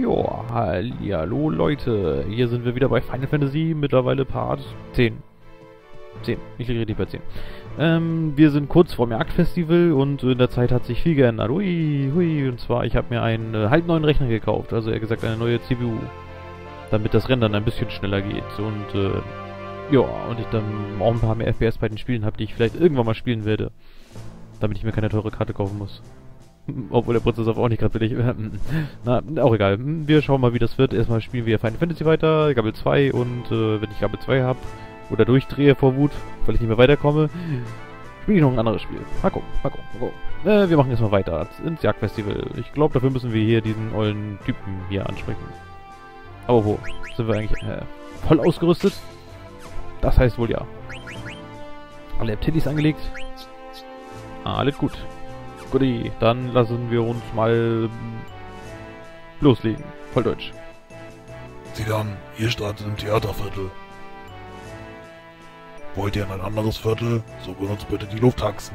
Jo, hallo Leute, hier sind wir wieder bei Final Fantasy, mittlerweile Part 10. 10, ich liege richtig bei 10. Wir sind kurz vorm Jagdfestival und in der Zeit hat sich viel geändert. Hui, und zwar, ich habe mir einen halb neuen Rechner gekauft, also eher gesagt eine neue CPU, damit das Rendern ein bisschen schneller geht und ja, und ich dann auch ein paar mehr FPS bei den Spielen habe, die ich vielleicht irgendwann mal spielen werde, damit ich mir keine teure Karte kaufen muss. Obwohl der Prozessor auch nicht gerade billig. Na, auch egal. Wir schauen mal, wie das wird. Erstmal spielen wir Final Fantasy weiter, Gabel 2 und wenn ich Gabel 2 habe oder durchdrehe vor Wut, weil ich nicht mehr weiterkomme, spiele ich noch ein anderes Spiel. Mal gucken. Wir machen erstmal weiter ins Jagdfestival. Ich glaube, dafür müssen wir hier diesen ollen Typen hier ansprechen. Aber wo? Sind wir eigentlich voll ausgerüstet? Das heißt wohl ja. Alle Aptillis angelegt. Alles gut. Guti, dann lassen wir uns mal loslegen. Voll Deutsch. Sieh dann, ihr startet im Theaterviertel. Wollt ihr in ein anderes Viertel? So benutzt bitte die Lufttaxen.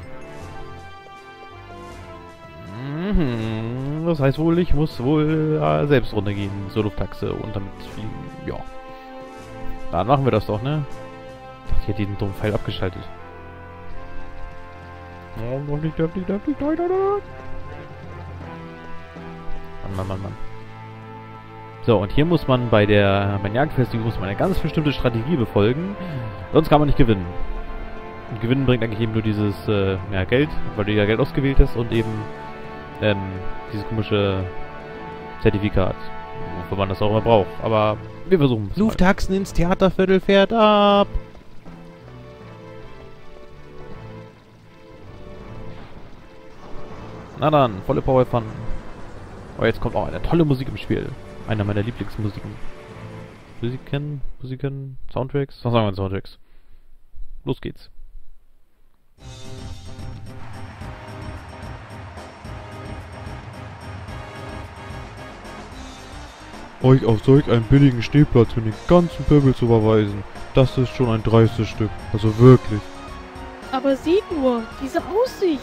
Das heißt wohl, ich muss wohl selbst runtergehen zur Lufttaxe und damit fliegen. Ja. Dann machen wir das doch, ne? Ich dachte, ich hätte diesen dummen Pfeil abgeschaltet. Mann. So, und hier muss man beim Jagdfestival muss man eine ganz bestimmte Strategie befolgen, sonst kann man nicht gewinnen. Und gewinnen bringt eigentlich eben nur dieses, Geld, weil du ja Geld ausgewählt hast und eben, dieses komische Zertifikat, wofür man das auch immer braucht. Aber wir versuchen es. Lufttaxen ins Theaterviertel fährt ab! Na dann, volle Power Fun. Aber jetzt kommt auch eine tolle Musik im Spiel. Einer meiner Lieblingsmusiken. Musiken, Soundtracks? Was sagen wir Soundtracks? Los geht's. Euch auf solch einen billigen Stehplatz für den ganzen Pöbel zu überweisen, das ist schon ein dreistes Stück. Also wirklich. Aber seht nur, diese Aussicht!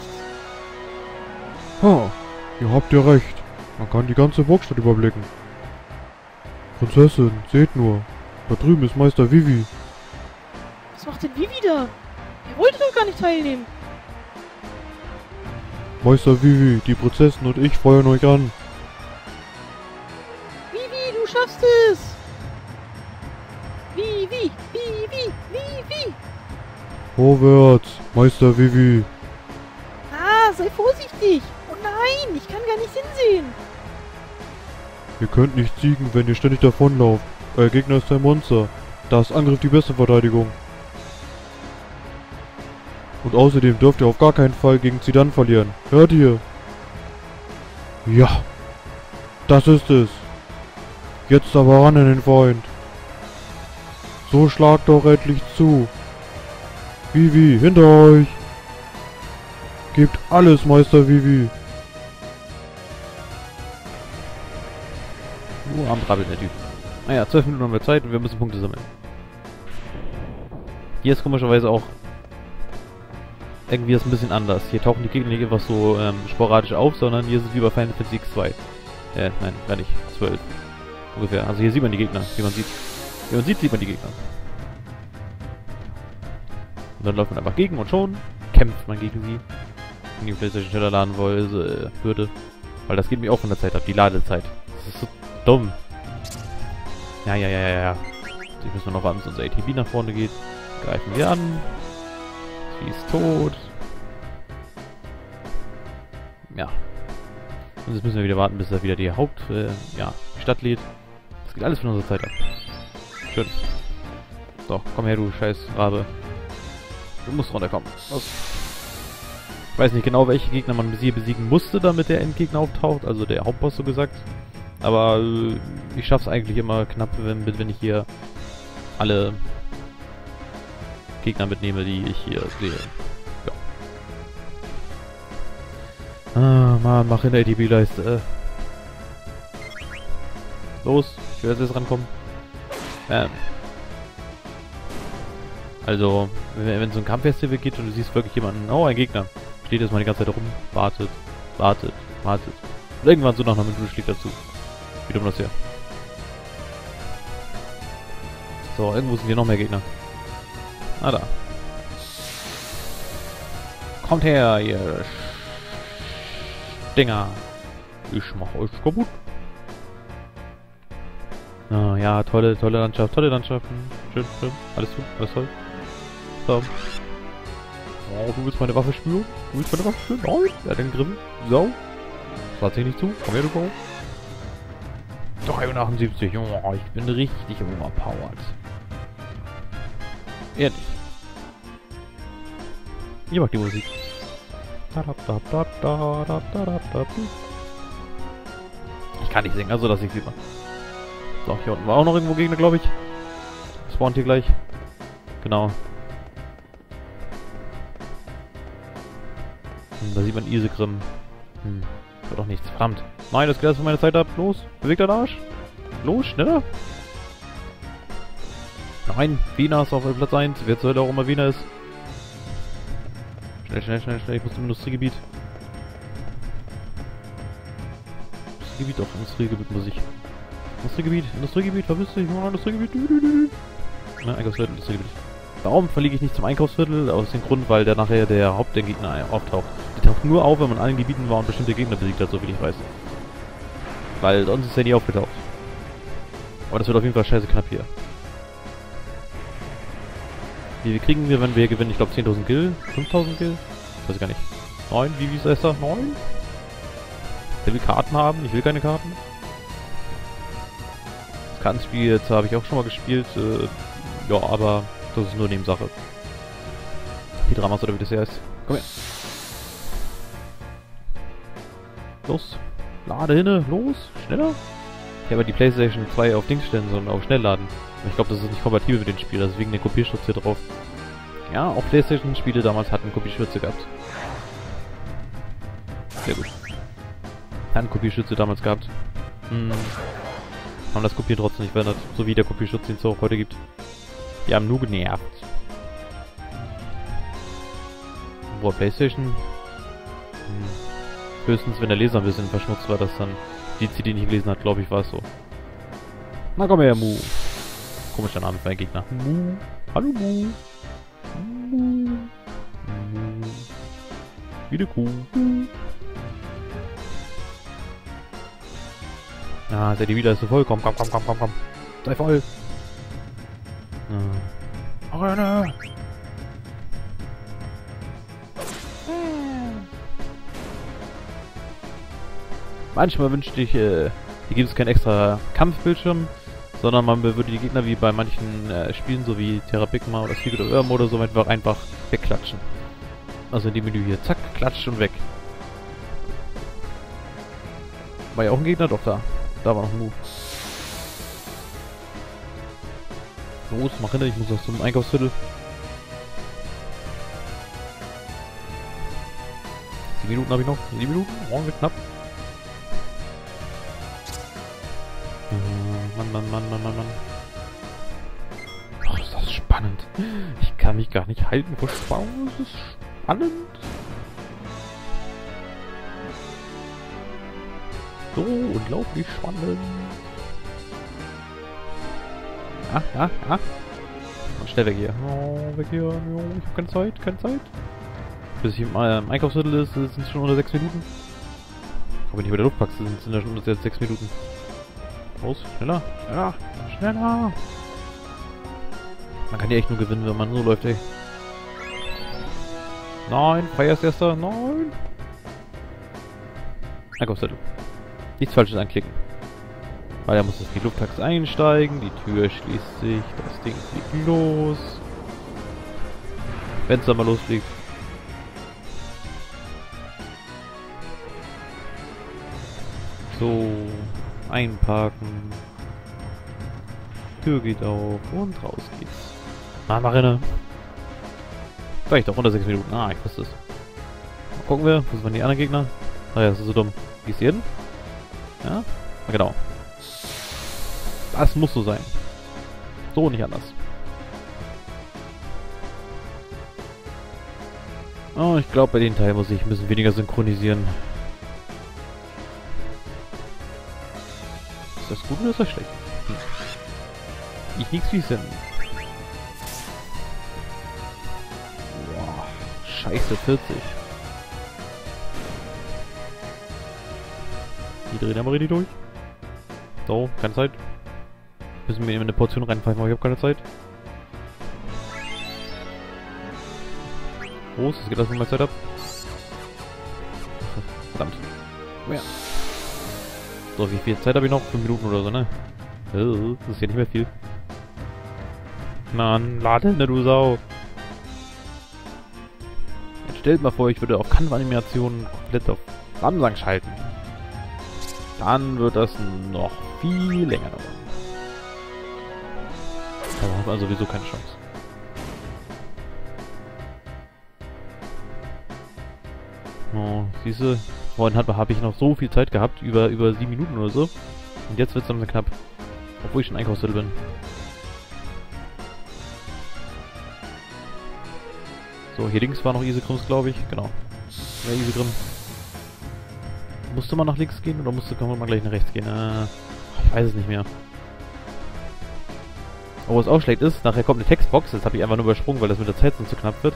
Ha, ihr habt ja recht. Man kann die ganze Burgstadt überblicken. Prinzessin, seht nur. Da drüben ist Meister Vivi. Was macht denn Vivi da? Er wollte doch gar nicht teilnehmen. Meister Vivi, die Prinzessin und ich feuern euch an. Vivi, du schaffst es! Vivi! Vorwärts, Meister Vivi. Ah, sei vorsichtig! Oh nein, ich kann gar nicht hinsehen. Ihr könnt nicht siegen, wenn ihr ständig davonlauft. Euer Gegner ist ein Monster. Da ist Angriff die beste Verteidigung. Und außerdem dürft ihr auf gar keinen Fall gegen Zidane verlieren. Hört ihr? Ja. Das ist es. Jetzt aber ran an den Feind. So schlagt doch endlich zu. Vivi, hinter euch. Gebt alles, Meister Vivi. Am Brabbeln der Typ. Naja, 12 Minuten haben wir Zeit und wir müssen Punkte sammeln. Hier ist komischerweise auch irgendwie ist ein bisschen anders. Hier tauchen die Gegner nicht einfach so sporadisch auf, sondern hier ist es wie bei Final Fantasy X2. Nein, gar nicht. 12. Ungefähr. Also hier sieht man die Gegner, wie man sieht. Wie man sieht man die Gegner. Und dann läuft man einfach gegen und schon kämpft man gegen sie. Wenn die PlayStation schneller laden würde. Weil das geht mir auch von der Zeit ab, die Ladezeit. Das ist so dumm. Ja. Jetzt müssen wir noch warten, bis unser ATB nach vorne geht. Greifen wir an. Sie ist tot. Ja. Und jetzt müssen wir wieder warten, bis er wieder die Stadt lädt. Das geht alles von unserer Zeit ab. Schön. So, komm her, du scheiß Rabe. Du musst runterkommen. Los. Ich weiß nicht genau, welche Gegner man hier besiegen musste, damit der Endgegner auftaucht. Also der Hauptboss, so gesagt. Aber ich schaff's eigentlich immer knapp, wenn ich hier alle Gegner mitnehme, die ich hier sehe. Ja. Ah, Mann, mach in der ATB-Leiste. Los, ich will jetzt rankommen. Also, wenn so ein Kampffestival geht und du siehst wirklich jemanden, oh, ein Gegner, steht jetzt mal die ganze Zeit rum, wartet. Und irgendwann so nach einer Minute schlägt er zu. Wie dumm das hier. So, irgendwo sind hier noch mehr Gegner. Ah, da. Kommt her, ihr Dinger. Ich mach euch kaputt. Ah, ja, tolle Landschaft, tolle Landschaften. Schön, schön. Alles gut, alles toll. So. Oh, du willst meine Waffe spüren? Du willst meine Waffe spüren? Nein, er hat den Griff. So. Das lass dich nicht zu. Komm her, du Go. 378. Oh, ich bin richtig overpowered. Ehrlich. Ich mag die Musik. Ich kann nicht singen, also dass ich sie mache. So, hier unten war auch noch irgendwo Gegner, glaube ich. Spawnt hier gleich. Genau. Da sieht man Isegrim. Wird doch nichts. Verdammt. Nein, das geht erst von meiner Zeit ab. Los. Bewegt deinen Arsch. Los, schneller. Nein, Wiener ist auf Platz 1. Wer zur Hölle auch immer Wiener ist. Schnell, schnell, schnell, schnell. Ich muss zum Industriegebiet. Industriegebiet muss ich. Industriegebiet, verpiss dich. Industriegebiet. Na, Einkaufsviertel, Industriegebiet. Warum verlege ich nicht zum Einkaufsviertel? Aus dem Grund, weil der nachher der Hauptgegner auftaucht. Der taucht nur auf, wenn man in allen Gebieten war und bestimmte Gegner besiegt hat, so viel ich weiß. Weil sonst ist er nie aufgetaucht. Aber das wird auf jeden Fall scheiße knapp hier. Wie kriegen wir, wenn wir gewinnen? Ich glaube 10.000 Gil? 5.000 Gil? Weiß ich gar nicht. 9? Wie ist das? 9? Der will Karten haben? Ich will keine Karten. Das Kartenspiel jetzt habe ich auch schon mal gespielt. Ja, aber das ist nur Nebensache. Die Dramas oder wie das hier heißt. Komm her. Los. Lade hinne. Los. Schneller. Ich habe die PlayStation 2 auf Dings stellen, sondern auf Schnellladen. Ich glaube, das ist nicht kompatibel mit dem Spiel, deswegen der Kopierschutz hier drauf. Ja, auch PlayStation-Spiele damals hatten Kopierschütze gehabt. Sehr gut. Hatten Kopierschütze damals gehabt. Haben das Kopieren trotzdem nicht verändert. So wie der Kopierschutz, den es auch heute gibt. Die haben nur genervt. Boah, PlayStation. Höchstens, wenn der Leser ein bisschen verschmutzt war, dass dann die CD nicht gelesen hat, glaube ich, war es so. Na komm her, Mu. Komischer Name für einen Gegner. Mu. Hallo, Mu. Mu. Mu. Wie eine Kuh. Ah, der wieder ist so voll. Komm. Sei voll. Arena. Manchmal wünschte ich, hier gibt es keinen extra Kampfbildschirm, sondern man würde die Gegner wie bei manchen Spielen, so wie Terra Bigma oder Secret of Erm oder so, einfach wegklatschen. Also in dem Menü hier. Zack, klatscht und weg. War ja auch ein Gegner? Doch, da. Da war noch ein Move. Los, mach hinter, ich muss noch zum Einkaufsviertel. 7 Minuten habe ich noch. 7 Minuten? Oh, wird knapp. Mann. Oh, ist das spannend. Ich kann mich gar nicht halten vor Spannung. Das ist spannend. So unglaublich spannend. Und schnell weg hier. Oh, weg hier. Oh, ich hab keine Zeit. Bis ich im Einkaufsviertel ist, sind es schon unter 6 Minuten. Aber wenn ich mit der Luft packe, sind es schon unter 6 Minuten. Los, schneller. Man kann ja echt nur gewinnen, wenn man so läuft, ey. Nein, feierst erster. Nein. Einkaufszettel. Nichts Falsches anklicken. Weil er muss jetzt in die Lufttax einsteigen, die Tür schließt sich, das Ding fliegt los. Wenn es dann mal losfliegt. So, einparken. Tür geht auf und raus geht's. Mach rein. Vielleicht auch unter 6 Minuten. Ah, ich wusste es. Mal gucken wir, wo sind die anderen Gegner? Ah ja, das ist so dumm. Gehst du hin? Ja? Ah, genau. Das muss so sein. So, nicht anders. Oh, ich glaube, bei den Teil muss ich ein bisschen weniger synchronisieren. Ist das gut oder ist das schlecht? Hm. Ich nix wissen. Boah, scheiße, 40. Die drehen aber richtig durch. So, keine Zeit. Müssen wir in eine Portion reinpfeifen, aber ich habe keine Zeit. Groß, es geht das nicht mehr Zeit ab. Verdammt. Mehr. So, wie viel Zeit habe ich noch? 5 Minuten oder so, ne? Das ist ja nicht mehr viel. Mann, lade, ne, du Sau. Jetzt stellt mal vor, ich würde auf Kampfanimationen komplett auf Samsung schalten. Dann wird das noch viel länger dauern. Da haben wir sowieso keine Chance. Oh, siehste, vorhin habe ich noch so viel Zeit gehabt, über 7 Minuten oder so. Und jetzt wird es dann knapp. Obwohl ich schon Einkaufszettel bin. So, hier links war noch Isegrims, glaube ich. Genau. Ja, Isegrim. Musste man nach links gehen oder kann man gleich nach rechts gehen? Ich weiß es nicht mehr. Oh, was auch schlecht ist, nachher kommt eine Textbox. Das habe ich einfach nur übersprungen, weil das mit der Zeit sonst zu knapp wird.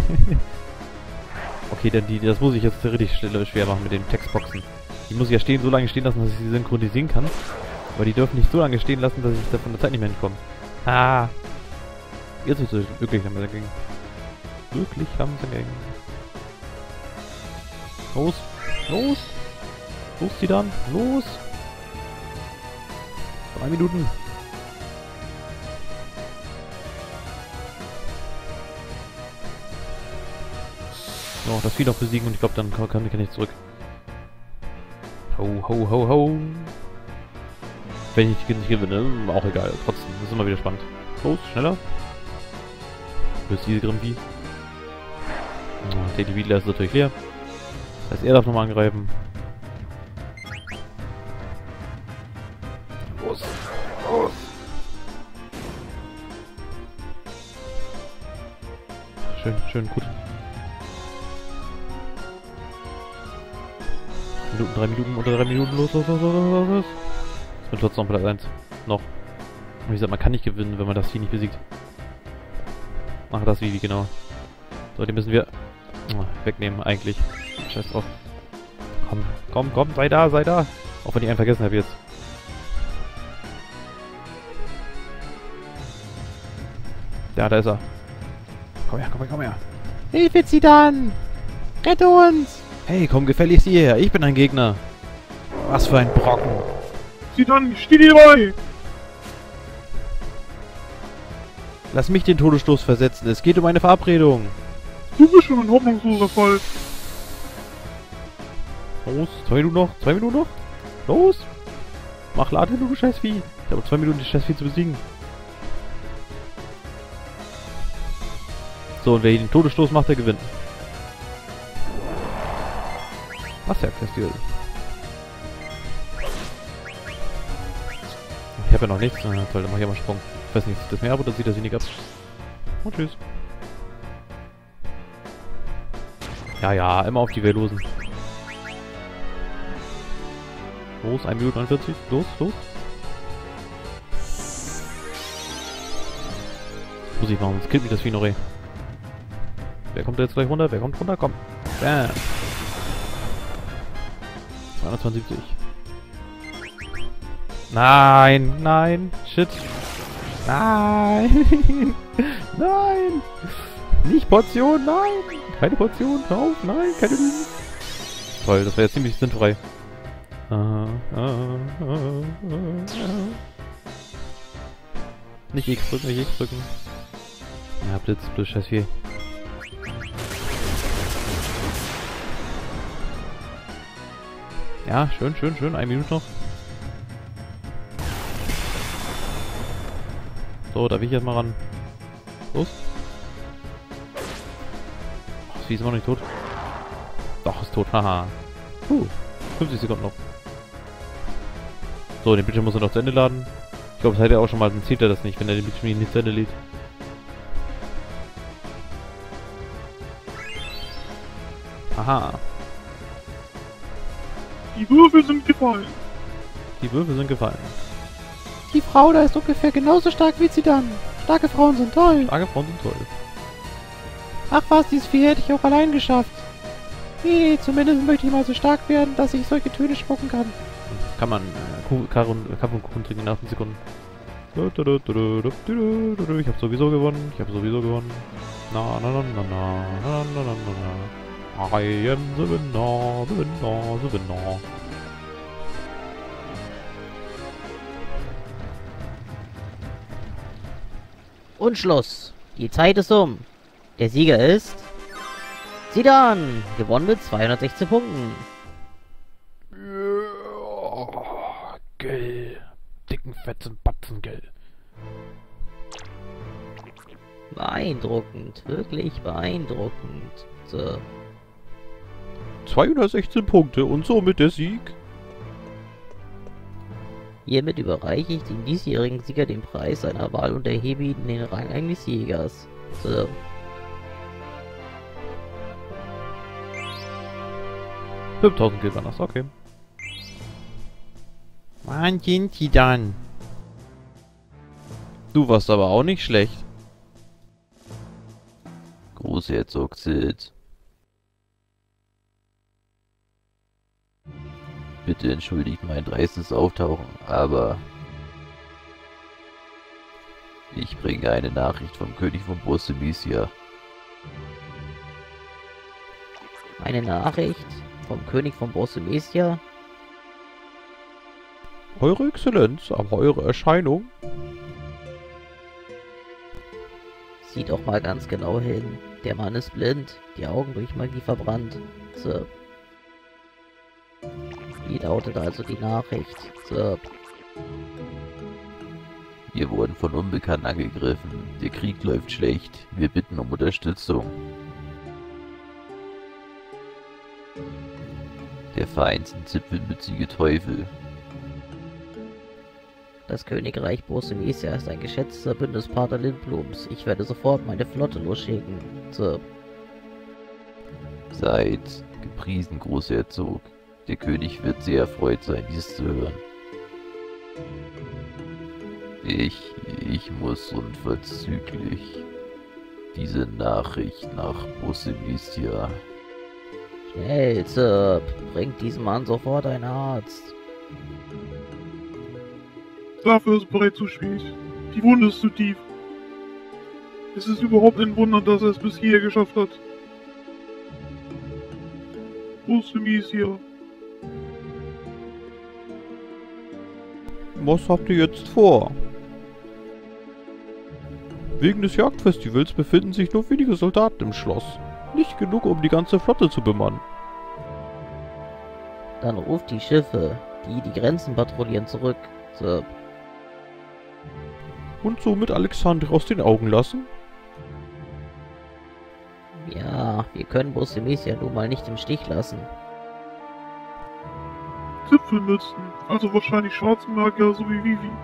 Okay, denn das muss ich jetzt richtig schwer machen mit den Textboxen. Die muss ich ja so lange stehen lassen, dass ich sie synchronisieren kann. Aber die dürfen nicht so lange stehen lassen, dass ich da von der Zeit nicht mehr hinkomme. Ah! Jetzt ist es wirklich am dagegen. Wirklich haben sie dagegen. Los! Los! Los, Zidane! Los! 3 Minuten! So, das Vieh noch besiegen und ich glaube, dann kann ich zurück. Ho, ho, ho, ho! Wenn ich nicht gewinne, auch egal. Trotzdem, das ist immer wieder spannend. Los, schneller! Bis diese Grimpi. Der Wiedler ist natürlich leer. Das heißt, er darf nochmal angreifen. Los! Los! Schön, schön, gut. 3 Minuten, unter 3 Minuten, los. Ich bin trotzdem noch Platz 1. Noch. Und wie gesagt, man kann nicht gewinnen, wenn man das Vieh nicht besiegt. Ach, das Vieh, genau. So, die müssen wir wegnehmen, eigentlich. Scheiß drauf. Komm, sei da. Auch wenn ich einen vergessen habe jetzt. Ja, da ist er. Komm her. Hilfe, Zidane! Rette uns! Hey, komm gefälligst hierher. Ich bin ein Gegner. Was für ein Brocken. Zidane, steh dir bei! Lass mich den Todesstoß versetzen. Es geht um eine Verabredung. Du bist schon ein hoffnungsloser Fall. Los, 2 Minuten noch. Los. Mach Lade, du Scheißvieh. Ich habe 2 Minuten, die Scheißvieh zu besiegen. So, und wer hier den Todesstoß macht, der gewinnt. Was ja Festival. Ich habe ja noch nichts. Ah, toll, dann mach ich mal einen Sprung. Ich weiß nicht, sieht das mehr ab oder sieht das wenig ab? Und tschüss. Ja, immer auf die Wehrlosen. Los, 1 Minute 49. Los. Muss ich machen, sonst killt mich das Vieh noch, ey. Wer kommt jetzt gleich runter? Wer kommt runter? Komm. Bam. 272. Nein. Shit. Nein. Nein. Nicht Portion, nein. Keine Portion, hör auf, nein, keine Lügen. Toll, das war jetzt ziemlich sinnfrei. Nicht X drücken. Ja, Blitz, scheiß viel. Ja, schön. 1 Minute noch. So, da will ich jetzt mal ran. Los. Oh, das Vieh ist immer noch nicht tot. Doch, ist tot, haha. 50 Sekunden noch. So, den Bildschirm muss er noch zu Ende laden. Ich glaube, das hat er auch schon mal, dann zählt er das nicht, wenn er den Bildschirm nicht zu Ende lädt. Aha. Die Würfel sind gefallen. Die Würfel sind gefallen. Die Frau da ist ungefähr genauso stark wie Zidane. Starke Frauen sind toll. Starke Frauen sind toll. Ach was, dieses Vieh hätte ich auch allein geschafft. Nee, zumindest möchte ich mal so stark werden, dass ich solche Töne spucken kann. Kann man Kaffee und Kuchen trinken nach 10 Sekunden. Ich hab sowieso gewonnen. Na, na, na, na, na, na, na, na, na, na. I am the winner, the winner, the winner. Und Schluss. Die Zeit ist um. Der Sieger ist... Zidane, gewonnen mit 216 Punkten. Ja, Gell. Dicken, fetzen Batzen, gell. Beeindruckend, wirklich beeindruckend. So. 216 Punkte und somit der Sieg. Hiermit überreiche ich dem diesjährigen Sieger den Preis seiner Wahl und erhebe ihn in den Rang eines Jägers. So. $5.000 Geld war das, okay. Wann sind die dann? Du warst aber auch nicht schlecht. Großherzog Sid. Bitte entschuldigt mein dreistes Auftauchen, aber ich bringe eine Nachricht vom König von Borsemisia. Eine Nachricht vom König von Borsemisia? Eure Exzellenz, aber eure Erscheinung? Sieh doch mal ganz genau hin. Der Mann ist blind, die Augen durch Magie verbrannt. So. Wie lautet also die Nachricht? So. Wir wurden von Unbekannten angegriffen. Der Krieg läuft schlecht. Wir bitten um Unterstützung. Der Feind sind zipfelmützige Teufel. Das Königreich Borsemisia ist ein geschätzter Bündnispartner Lindblums. Ich werde sofort meine Flotte losschicken. So. Seid gepriesen, Großherzog. Der König wird sehr erfreut sein, dies zu hören. Ich muss unverzüglich diese Nachricht nach Borsemisia. Schnell, Zirp. Bringt diesem Mann sofort einen Arzt. Dafür ist es bereits zu spät. Die Wunde ist zu tief. Es ist überhaupt ein Wunder, dass er es bis hierher geschafft hat. Borsemisia. Was habt ihr jetzt vor? Wegen des Jagdfestivals befinden sich nur wenige Soldaten im Schloss. Nicht genug, um die ganze Flotte zu bemannen. Dann ruft die Schiffe, die die Grenzen patrouillieren, zurück. Zirp. Und somit Alexandre aus den Augen lassen? Ja, wir können Borsemisia nun mal nicht im Stich lassen. Zipfelmützen, also wahrscheinlich Schwarzmagier so wie Vivi.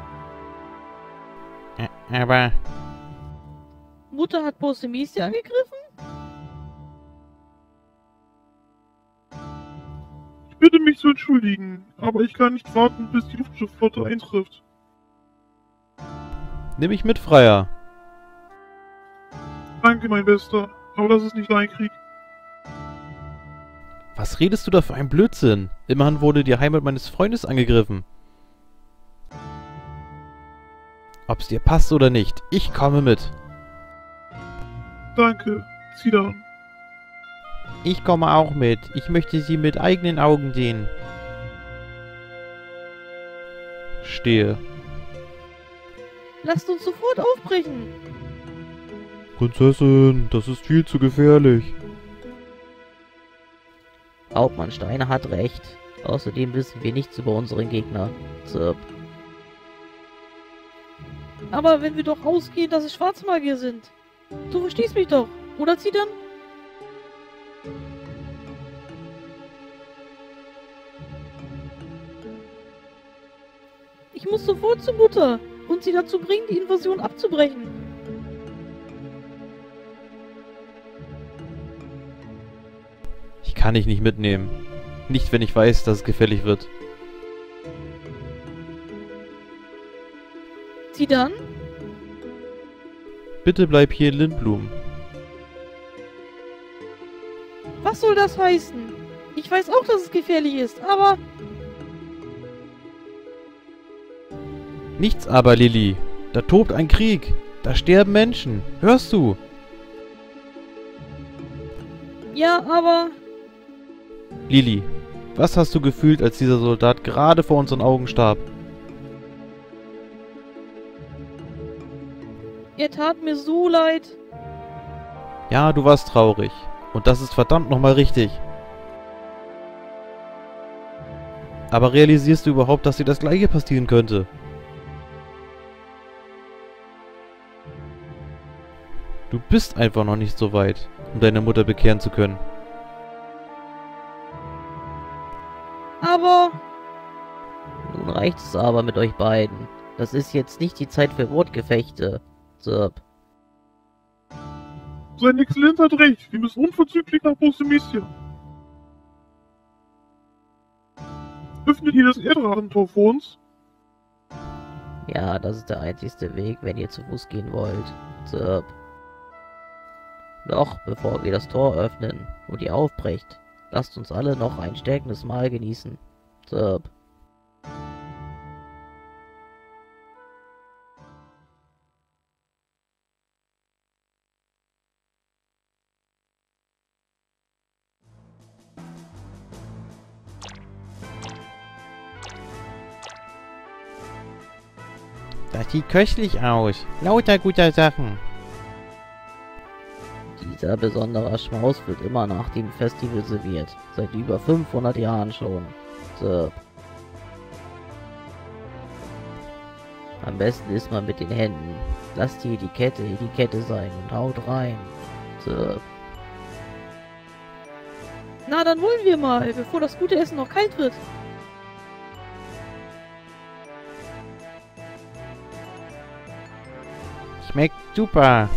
Aber... Mutter hat Borsemisia angegriffen? Ich bitte mich zu entschuldigen, aber ich kann nicht warten, bis die Luftschiffflotte eintrifft. Nimm mich mit, Freier. Danke, mein Bester, aber das ist nicht dein Krieg. Was redest du da für ein Blödsinn? Immerhin wurde die Heimat meines Freundes angegriffen. Ob's dir passt oder nicht, ich komme mit. Danke, Zidane. Ich komme auch mit. Ich möchte sie mit eigenen Augen sehen. Stehe. Lasst uns sofort aufbrechen. Prinzessin, das ist viel zu gefährlich. Hauptmann Steiner hat recht. Außerdem wissen wir nichts über unseren Gegner. Zirp. Aber wenn wir doch ausgehen, dass es Schwarzmagier sind. Du verstehst mich doch, oder Zidane? Ich muss sofort zur Mutter und sie dazu bringen, die Invasion abzubrechen. Ich kann dich nicht mitnehmen. Nicht, wenn ich weiß, dass es gefährlich wird. Zidane? Bitte bleib hier in Lindblum. Was soll das heißen? Ich weiß auch, dass es gefährlich ist, aber... Nichts aber, Lilly. Da tobt ein Krieg. Da sterben Menschen. Hörst du? Ja, aber... Lilly, was hast du gefühlt, als dieser Soldat gerade vor unseren Augen starb? Er tat mir so leid. Ja, du warst traurig. Und das ist verdammt nochmal richtig. Aber realisierst du überhaupt, dass dir das Gleiche passieren könnte? Du bist einfach noch nicht so weit, um deine Mutter bekehren zu können. Aber... Nun reicht es aber mit euch beiden. Das ist jetzt nicht die Zeit für Wortgefechte. Zirp. Sein Exzellenz hat recht. Wir müssen unverzüglich nach Bosemisia. Öffnet ihr das Erdradentor vor uns? Ja, das ist der einzigste Weg, wenn ihr zu Fuß gehen wollt. Zirp. Doch, bevor wir das Tor öffnen und ihr aufbrecht, lasst uns alle noch ein stärkendes Mahl genießen. Zirp. Das sieht köstlich aus. Lauter guter Sachen. Dieser besondere Schmaus wird immer nach dem Festival serviert. Seit über 500 Jahren schon. Zirp. Am besten isst man mit den Händen. Lasst die Etikette sein und haut rein. Zirp. Na, dann wollen wir mal, bevor das gute Essen noch kalt wird. Schmeckt super.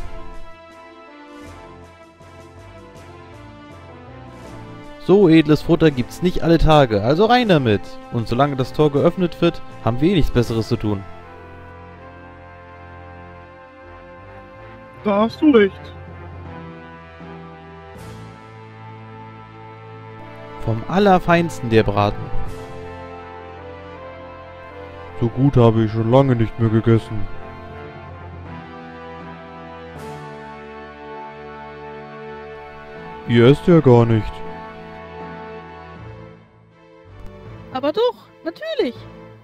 So edles Futter gibt's nicht alle Tage, also rein damit. Und solange das Tor geöffnet wird, haben wir nichts Besseres zu tun. Da hast du recht. Vom Allerfeinsten der Braten. So gut habe ich schon lange nicht mehr gegessen. Ihr esst ja gar nicht. Aber doch, natürlich.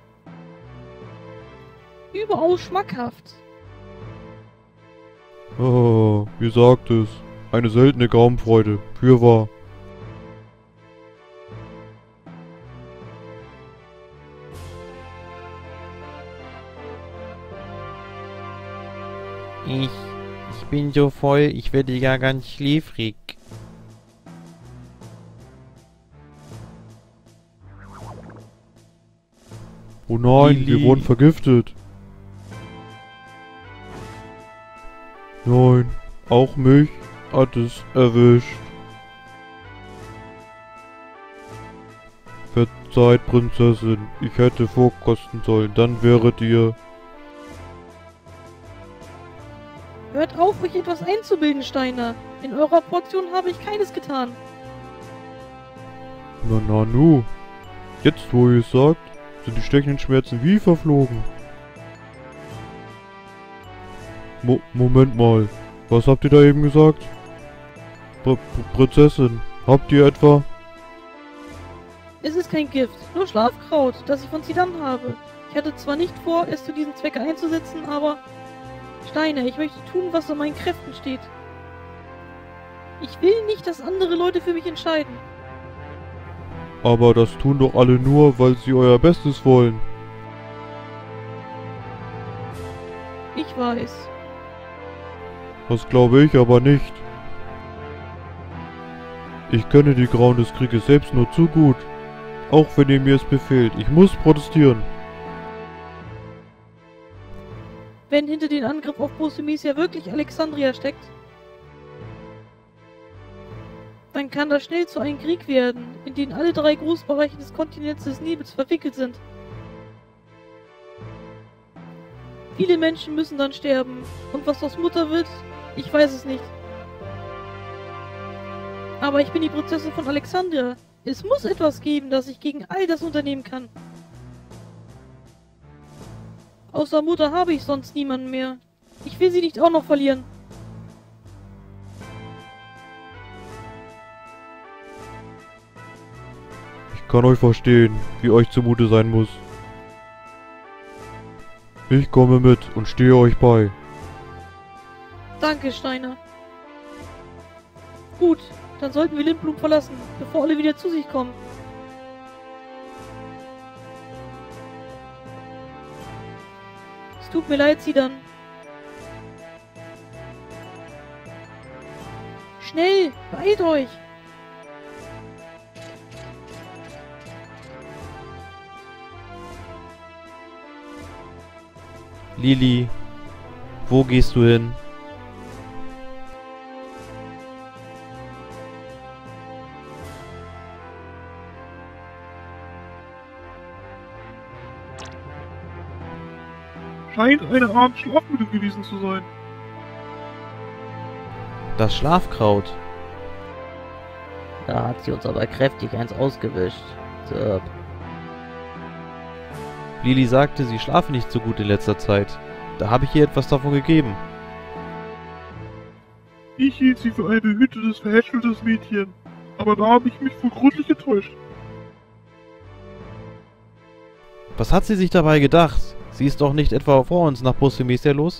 Überaus schmackhaft. Oh, ihr sagt es. Eine seltene Gaumenfreude. Fürwahr. Ich bin so voll, ich werde ja ganz schläfrig. Oh nein, Lilly. wir wurden vergiftet. Nein, auch mich hat es erwischt. Verzeiht, Prinzessin, ich hätte vorkosten sollen, dann wäret ihr... Hört auf, euch etwas einzubilden, Steiner. In eurer Portion habe ich keines getan. Na nu. Jetzt, wo ihr es sagt, sind die stechenden Schmerzen wie verflogen. Moment mal. Was habt ihr da eben gesagt? Prinzessin, habt ihr etwa... Es ist kein Gift, nur Schlafkraut, das ich von Zidane habe. Ich hatte zwar nicht vor, es zu diesem Zwecke einzusetzen, aber... Steiner, ich möchte tun, was in meinen Kräften steht. Ich will nicht, dass andere Leute für mich entscheiden. Aber das tun doch alle nur, weil sie euer Bestes wollen. Ich weiß. Das glaube ich aber nicht. Ich kenne die Grauen des Krieges selbst nur zu gut. Auch wenn ihr mir es befehlt. Ich muss protestieren. Wenn hinter den Angriff auf Bosemisia wirklich Alexandria steckt, dann kann das schnell zu einem Krieg werden, in den alle drei Großbereiche des Kontinents des Nebels verwickelt sind. Viele Menschen müssen dann sterben. Und was aus Mutter wird, ich weiß es nicht. Aber ich bin die Prinzessin von Alexandria. Es muss etwas geben, das ich gegen all das unternehmen kann. Außer Mutter habe ich sonst niemanden mehr. Ich will sie nicht auch noch verlieren. Ich kann euch verstehen, wie euch zumute sein muss. Ich komme mit und stehe euch bei. Danke, Steiner. Gut, dann sollten wir Lindblum verlassen, bevor alle wieder zu sich kommen. Es tut mir leid, Zidane. Schnell, beeilt euch! Lili, wo gehst du hin? Scheint eine Art Schlafmittel gewesen zu sein. Das Schlafkraut. Da hat sie uns aber kräftig eins ausgewischt. So. Lili sagte, sie schlafe nicht so gut in letzter Zeit. Da habe ich ihr etwas davon gegeben. Ich hielt sie für eine behütetes, verhätscheltes Mädchen. Aber da habe ich mich wohl gründlich getäuscht. Was hat sie sich dabei gedacht? Sie ist doch nicht etwa vor uns nach Bussemesia los?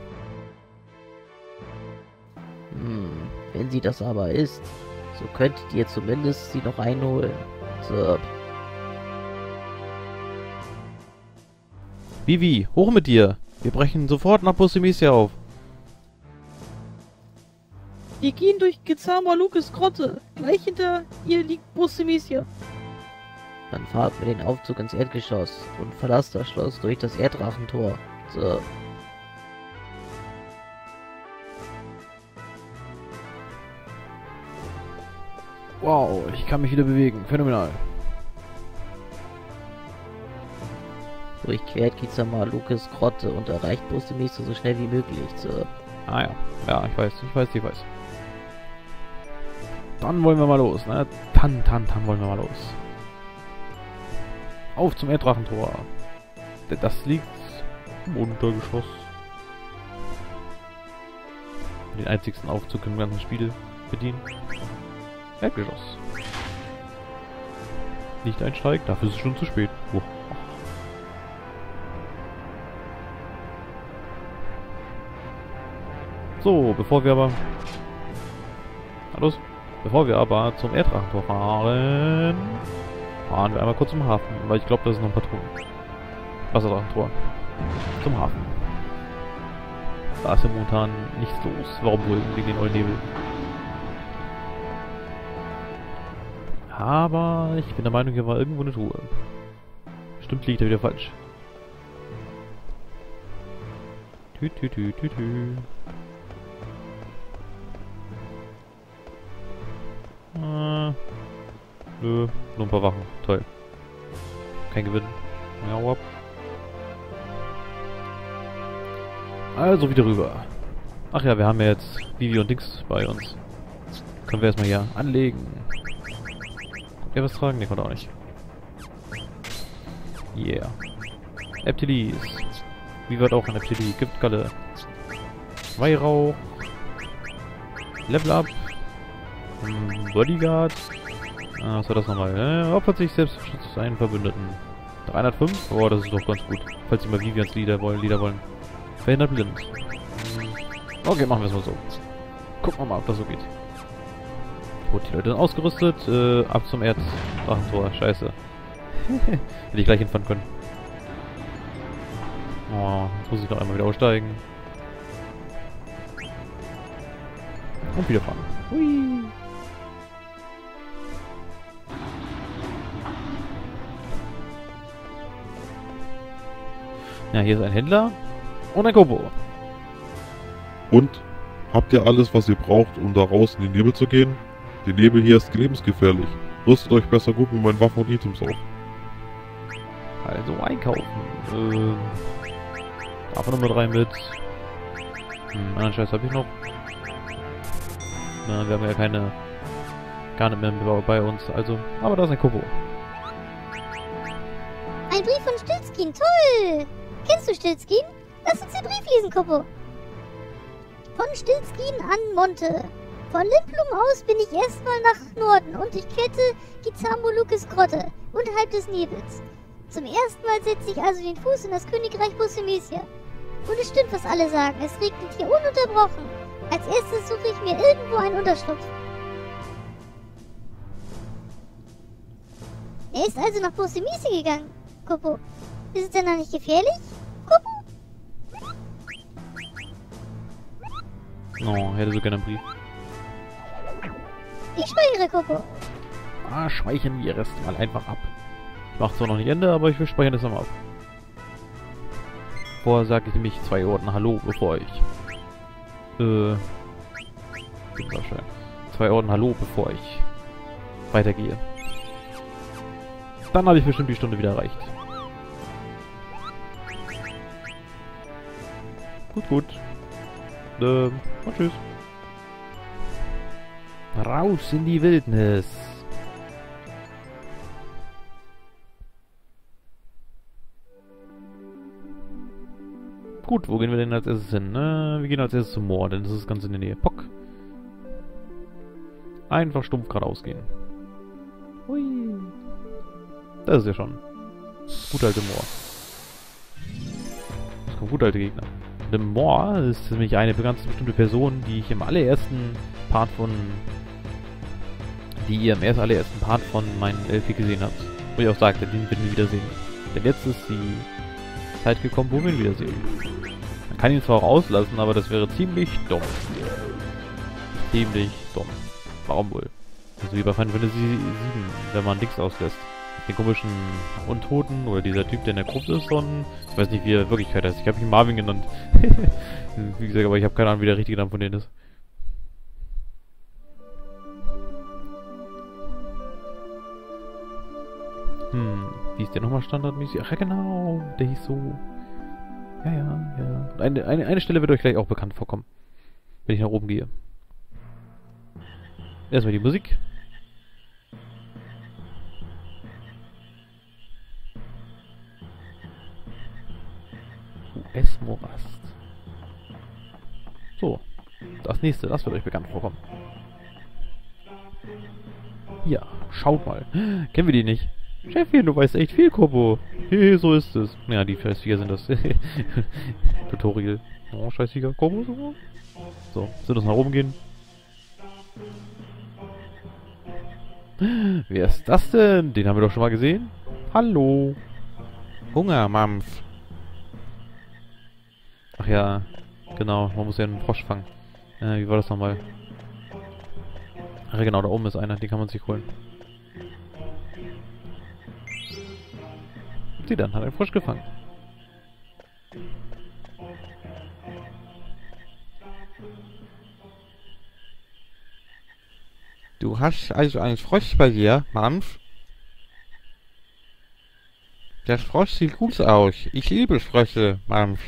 Wenn sie das aber ist, so könntet ihr zumindest sie noch einholen. So. Vivi, hoch mit dir! Wir brechen sofort nach Bussemesia auf. Wir gehen durch Gezama Lukes Grotte. Gleich hinter ihr liegt Bussemesia. Dann fahrt mit den Aufzug ins Erdgeschoss und verlasst das Schloss durch das Erddrachentor. So. Wow, ich kann mich wieder bewegen. Phänomenal. Durchquert Gezama Lukes Grotte und erreicht Bussemesia so schnell wie möglich. So. Ah ja. Ja, ich weiß. Dann wollen wir mal los, ne? Dann wollen wir mal los. Auf zum Erddrachentor. Das liegt im Untergeschoss. Den einzigsten Aufzug im ganzen Spiel bedienen. Erdgeschoss. Nicht einsteigen, dafür ist es schon zu spät. Oh. So, bevor wir aber zum Erddrachentor fahren, fahren wir einmal kurz zum Hafen, weil ich glaube, da ist noch ein Patron. Wasserdrachentor. Zum Hafen. Da ist ja momentan nichts los. Warum wohl? Wegen den Eulnebel. Aber ich bin der Meinung, hier war irgendwo eine Truhe. Stimmt, liegt da wieder falsch. Nö, nur ein paar Wachen. Toll. Kein Gewinn. Ja, wap. Also wieder rüber. Ach ja, wir haben ja jetzt Vivi und Dings bei uns. Können wir erstmal hier anlegen. Konnte er was tragen? Ne, konnte auch nicht. Yeah. Eptilis. Wie wird auch ein Eptili? Giftgalle. Weihrauch. Level Up. Bodyguard. Was war das nochmal? Opfert sich selbst für Schutz einen Verbündeten. 305? Oh, das ist doch ganz gut. Falls Sie mal Vivians Lieder wollen. Verhindert blind. Okay, machen wir es mal so. Gucken wir mal, ob das so geht. Gut, die Leute sind ausgerüstet. Ab zum Erddrachentor. Scheiße. Hätte ich gleich hinfahren können. Oh, jetzt muss ich noch einmal wieder aussteigen. Und wieder fahren. Hui. Ja, hier ist ein Händler und ein Kobo. Und? Habt ihr alles, was ihr braucht, um da raus in den Nebel zu gehen? Der Nebel hier ist lebensgefährlich. Rüstet euch besser gut mit meinen Waffen und Items auf. Also einkaufen. Davon Nummer 3 mit. Anderen Scheiß habe ich noch. Na, wir haben ja gar nicht mehr bei uns, also. Aber da ist ein Kobo. Ein Brief von Stilzkin, toll! Kennst du Stilzkin? Lass uns den Brief lesen, Kopo. Von Stilzkin an Monte. Von Limplum aus bin ich erstmal nach Norden und ich kette Gizamolukes Grotte, unterhalb des Nebels. Zum ersten Mal setze ich also den Fuß in das Königreich Bussemisia. Und es stimmt, was alle sagen, es regnet hier ununterbrochen. Als erstes suche ich mir irgendwo einen Unterschlupf. Er ist also nach Bussemisia gegangen, Kopo. Ist es denn noch nicht gefährlich, Kopo? Oh, hätte so gerne einen Brief. Ich speichere, Kopo. Speichern wir Rest mal einfach ab. Ich mach zwar noch nicht Ende, aber ich will speichern das nochmal ab. Vorher sage ich nämlich 2 Orten Hallo, bevor ich... Gibt wahrscheinlich. 2 Orten Hallo, bevor ich weitergehe. Dann habe ich bestimmt die Stunde wieder erreicht. Gut. Und tschüss. Raus in die Wildnis. Gut, wo gehen wir denn als erstes hin? Wir gehen als erstes zum Moor, denn das ist ganz in der Nähe. Pock. Einfach stumpf geradeaus gehen. Hui. Das ist ja schon. Gut alte Moor. Das kommen gut alte Gegner. Der Moor ist nämlich eine ganz bestimmte Person, die ich im allerersten Part von... die ihr im allerersten Part von meinem LP gesehen habt. Wo ich auch sagte, den werden wir wiedersehen. Denn jetzt ist die Zeit gekommen, wo wir ihn wiedersehen. Man kann ihn zwar auch auslassen, aber das wäre ziemlich dumm. Ziemlich dumm. Warum wohl? Also wie bei Final Fantasy 7, wenn man nichts auslässt. Den komischen Untoten oder dieser Typ, der in der Gruppe ist und ich weiß nicht, wie er in Wirklichkeit heißt. Ich habe ihn Marvin genannt. Wie gesagt, aber ich habe keine Ahnung, wie der richtige Name von denen ist. Wie ist der nochmal standardmäßig? Ach ja, genau, der hieß so. Ja. Eine Stelle wird euch gleich auch bekannt vorkommen, wenn ich nach oben gehe. Erstmal die Musik. US-Morast. So, das nächste, das wird euch bekannt vorkommen. Ja, schaut mal. Kennen wir die nicht? Chefin, du weißt echt viel, Kobo. Hey, so ist es. Ja, die Scheißviecher sind das. Tutorial. Oh, Scheißviecher. Kobo, so. So, sind wir nach oben gehen. Wer ist das denn? Den haben wir doch schon mal gesehen. Hallo. Hungermampf. Ach ja, genau. Man muss ja einen Frosch fangen. Wie war das nochmal? Ach ja, genau. Da oben ist einer. Den kann man sich holen. Sie dann hat einen Frosch gefangen. Du hast also einen Frosch bei dir, Mampf? Der Frosch sieht gut aus. Ich liebe Frösche, Mampf.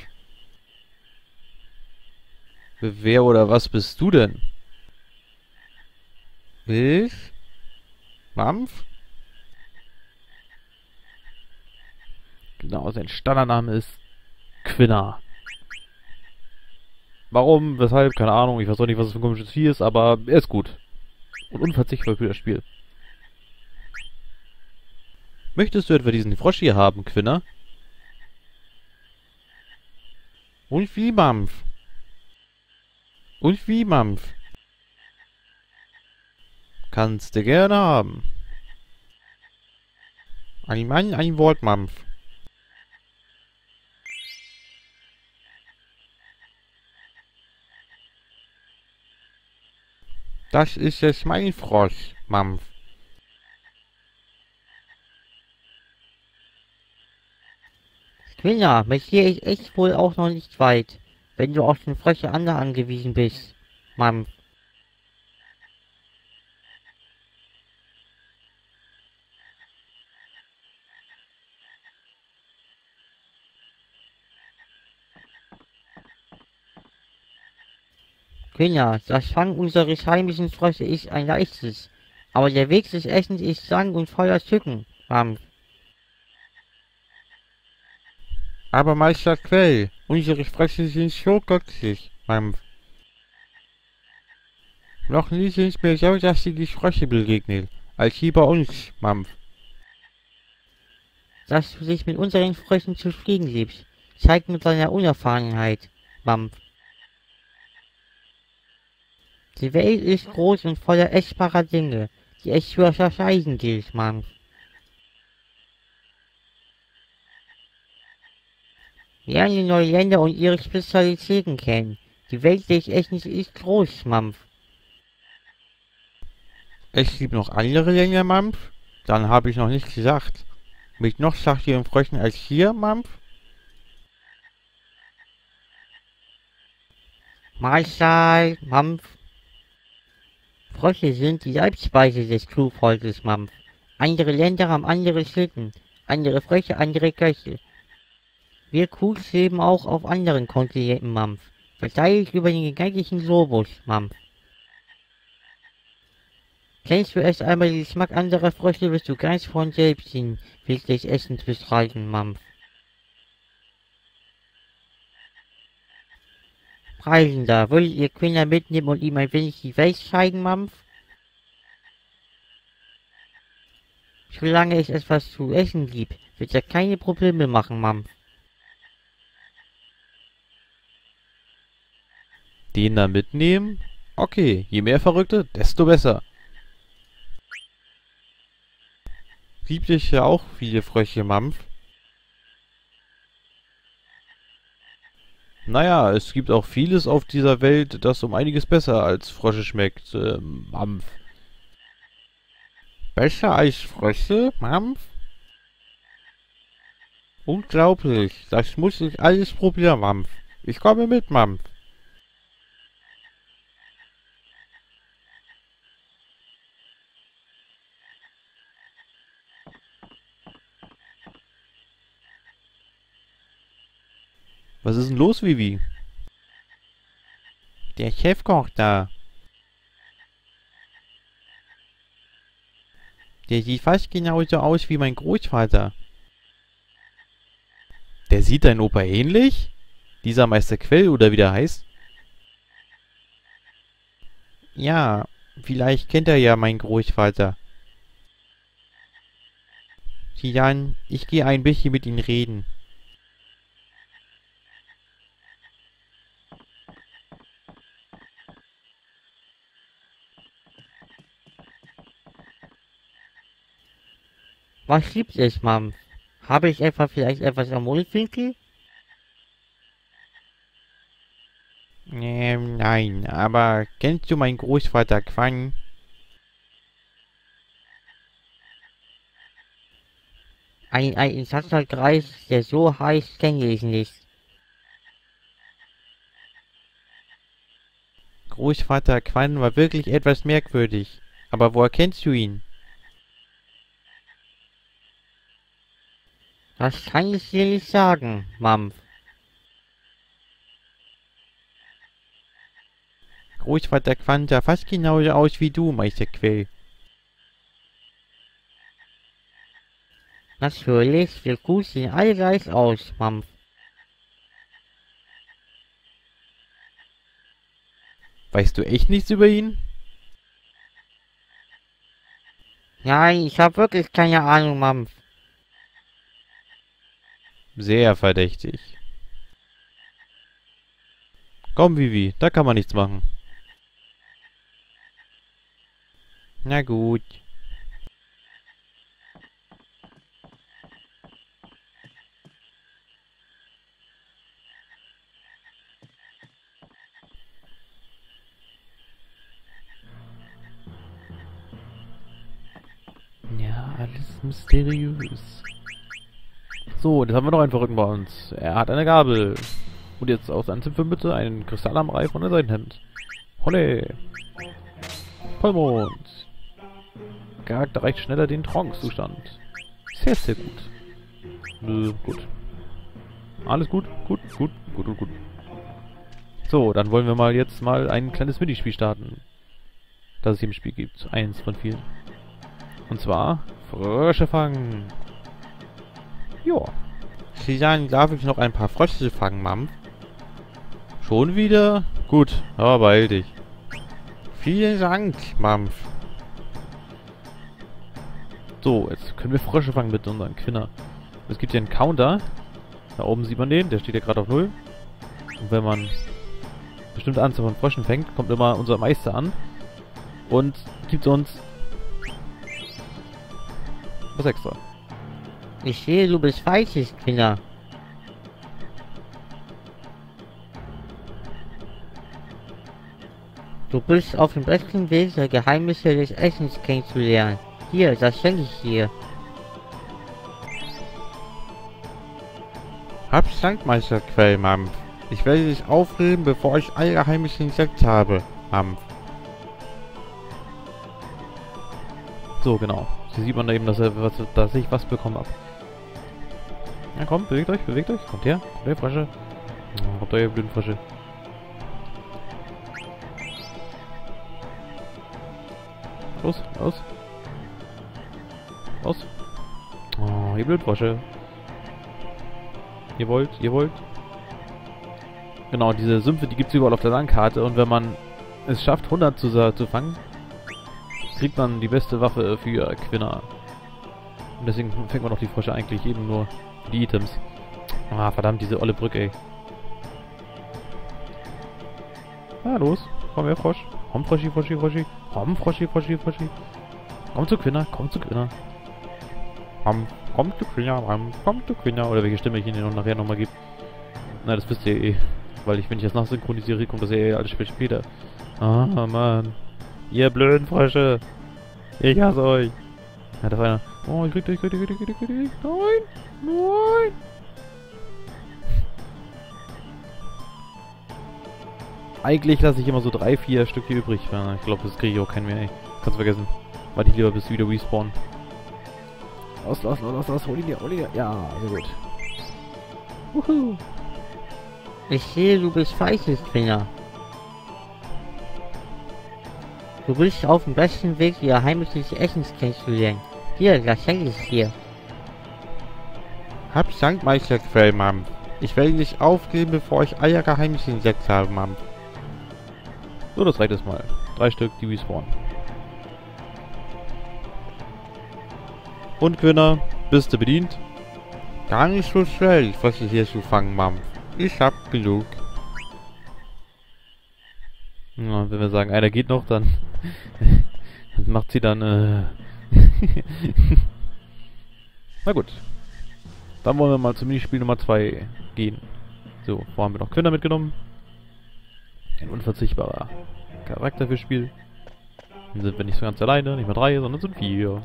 Wer oder was bist du denn? Ich? Mampf? Genau, sein Standardname ist Quinna. Warum, weshalb, keine Ahnung. Ich weiß auch nicht, was das für ein komisches Vieh ist, aber er ist gut. Und unverzichtbar für das Spiel. Möchtest du etwa diesen Frosch hier haben, Quinna? Und wie, Mampf? Und wie, Mampf? Kannst du gerne haben. Ein Mann, ein Wort, Mampf. Das ist jetzt mein Frosch, Mampf. Quinna, mit dir ist echt wohl auch noch nicht weit, wenn du auf den Frösche andere angewiesen bist, Mampf. Kinder, das Fangen unseres heimischen Frösche ist ein leichtes. Aber der Weg des Essens ist lang und voller Tücken, Mampf. Aber Meister Quell, unsere Frösche sind so göttlich, Mampf. Noch nie sind mir so lastige Frösche begegnet, als hier bei uns, Mampf. Dass du dich mit unseren Fröschen zufrieden gibst, zeigt mit deiner Unerfahrenheit, Mampf. Die Welt ist groß und voller essbarer Dinge, die es zu unterscheiden gilt, Mampf. Lerne neue Länder und ihre Spezialitäten kennen. Die Welt des Essens ist groß, Mampf. Es gibt noch andere Länder, Mampf? Dann habe ich noch nicht gesagt. Mit noch saftigeren Fröschen als hier, Mampf? Mahlzeit, Mampf. Frösche sind die Leibspeise des Crewvolkes, Mampf. Andere Länder haben andere Sitten, andere Frösche, andere Köche. Wir Crews leben auch auf anderen Kontinenten, Mampf. Verteilt über den gigantischen Globus, Mampf. Kennst du erst einmal den Geschmack anderer Frösche, wirst du ganz von selbst den Weg des Essens bestreiten, Mampf. Reisender, würdet ihr Kinder mitnehmen und ihm ein wenig die Welt zeigen, Mampf? Solange es etwas zu essen gibt, wird er keine Probleme machen, Mampf. Den da mitnehmen? Okay, je mehr Verrückte, desto besser. Gibt es ja auch viele Frösche, Mampf? Naja, es gibt auch vieles auf dieser Welt, das um einiges besser als Frösche schmeckt, Mampf. Besser als Frösche, Mampf? Unglaublich, das muss ich alles probieren, Mampf. Ich komme mit, Mampf. Was ist denn los, Vivi? Der Chefkoch da. Der sieht fast genauso aus wie mein Großvater. Der sieht dein Opa ähnlich? Dieser Meister Quell oder wie der heißt? Ja, vielleicht kennt er ja meinen Großvater. Jan, ich gehe ein bisschen mit ihm reden. Was gibt es, Mampf? Habe ich etwa vielleicht etwas am Mundwinkel? Nein, aber kennst du meinen Großvater Quan? Ein satter Greis, der so heißt, kenne ich nicht. Großvater Quan war wirklich etwas merkwürdig. Aber woher kennst du ihn? Das kann ich dir nicht sagen, Mampf. Großvater Quan sah fast genauso aus wie du, Meister Quell. Natürlich, wir Crews sehen alle gleich aus, Mampf. Weißt du echt nichts über ihn? Nein, ich habe wirklich keine Ahnung, Mampf. Sehr verdächtig. Komm, Vivi, da kann man nichts machen. Na gut. Ja, alles mysteriös. So, jetzt haben wir noch einen Verrückten bei uns. Er hat eine Gabel. Und jetzt aus seinem Zipfel bitte einen Kristall am Reif und ein Seitenhemd. Holle! Vollmond! Charakter erreicht schneller den Trance-Zustand. Sehr, sehr gut. Gut. Alles gut? Gut. So, dann wollen wir mal jetzt mal ein kleines Minispiel starten. Das es hier im Spiel gibt. Eins von vielen. Und zwar Frösche fangen. Jo. Sidan, darf ich noch ein paar Frösche fangen, Mampf? Schon wieder? Gut, aber beeil dich. Vielen Dank, Mampf. So, jetzt können wir Frösche fangen mit unseren Quinner. Es gibt hier einen Counter. Da oben sieht man den, der steht ja gerade auf 0. Und wenn man bestimmte Anzahl von Fröschen fängt, kommt immer unser Meister an und gibt uns was extra. Ich sehe, du bist fleißig, Kinder. Du bist auf dem besten Weg, die Geheimnisse des Essens kennenzulernen. Hier, das schenke ich dir. Hab's Dank, Meister Quell, Mampf. Ich werde dich aufheben, bevor ich alle Geheimnisse entdeckt habe, Mampf. So, genau. Hier sieht man da eben, dass ich was bekommen habe. Ja, kommt, bewegt euch, bewegt euch. Kommt her, kommt her, Frösche. Oh, kommt her, ihr blöden Frösche. Los, los. Los. Oh, ihr blöden Frösche. Ihr wollt, ihr wollt. Genau, diese Sümpfe, die gibt es überall auf der Landkarte. Und wenn man es schafft, 100 zu fangen, kriegt man die beste Waffe für Quinner. Und deswegen fängt man auch die Frösche eigentlich eben nur die Items. Ah, verdammt, diese olle Brücke, ey. Ah, los. Komm her, Frosch. Komm, Froschi, Froschi, Froschi. Komm, Froschi, Froschi, Froschi. Komm zu Quinner, komm zu Quinner. Komm zu Quinner, komm zu Quinner. Oder welche Stimme ich Ihnen nachher nochmal gebe. Na, das wisst ihr eh. Weil wenn ich das nachsynchronisiere, kommt das eh alles später. Ah, Mann. Ihr blöden Frösche. Ich hasse euch. Ja, das ist einer. Oh, ich krieg dich. Nein. Nein. Eigentlich lasse ich immer so 3-4 Stück hier übrig. Ja, ich glaube, das kriege ich auch keinen mehr, ey. Kannst vergessen. Warte ich lieber, bis sie wieder respawnen. Los, hol ihn dir. Ja, sehr gut. Wuhu. Ich sehe, du bist fleißig, Kinder. Du bist auf dem besten Weg, die Geheimnisse des Essens kennenzulernen. Hier, das schenke ich dir. Hab's Dank, Meister Quell, Mampf. Ich werde dich aufgeben, bevor ich alle Geheimnisse entdeckt habe, Mampf. So, das reicht erstmal. 3 Stück, die respawnen. Und Quinner, bist du bedient? Gar nicht so schwer, was ich hier zu fangen, Mampf. Ich hab genug. Ja, wenn wir sagen, einer geht noch, dann macht sie dann, Na gut. Dann wollen wir mal zum Minispiel Nummer 2 gehen. So, vorher haben wir noch Quinner mitgenommen. Ein unverzichtbarer Charakter fürs Spiel. Dann sind wir nicht so ganz alleine, nicht mehr 3, sondern sind 4.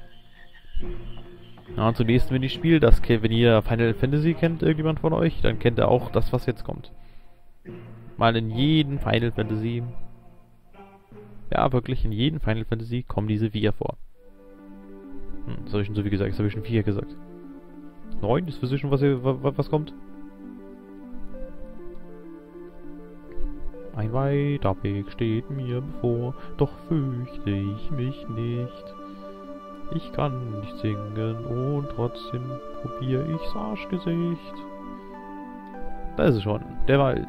Ja, und zum nächsten Minispiel, das kennt, wenn ihr Final Fantasy kennt, irgendjemand von euch, dann kennt ihr auch das, was jetzt kommt. Mal in jedem Final Fantasy, ja wirklich, in jedem Final Fantasy kommen diese 4 vor. Das habe ich schon so viel gesagt, das habe ich schon 4 gesagt. 9, das wisst ihr schon, was kommt? Ein weiter Weg steht mir bevor, doch fürchte ich mich nicht. Ich kann nicht singen und trotzdem probiere ich's Arschgesicht. Da ist es schon, der Wald.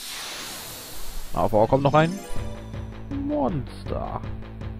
Aber kommt noch ein Monster.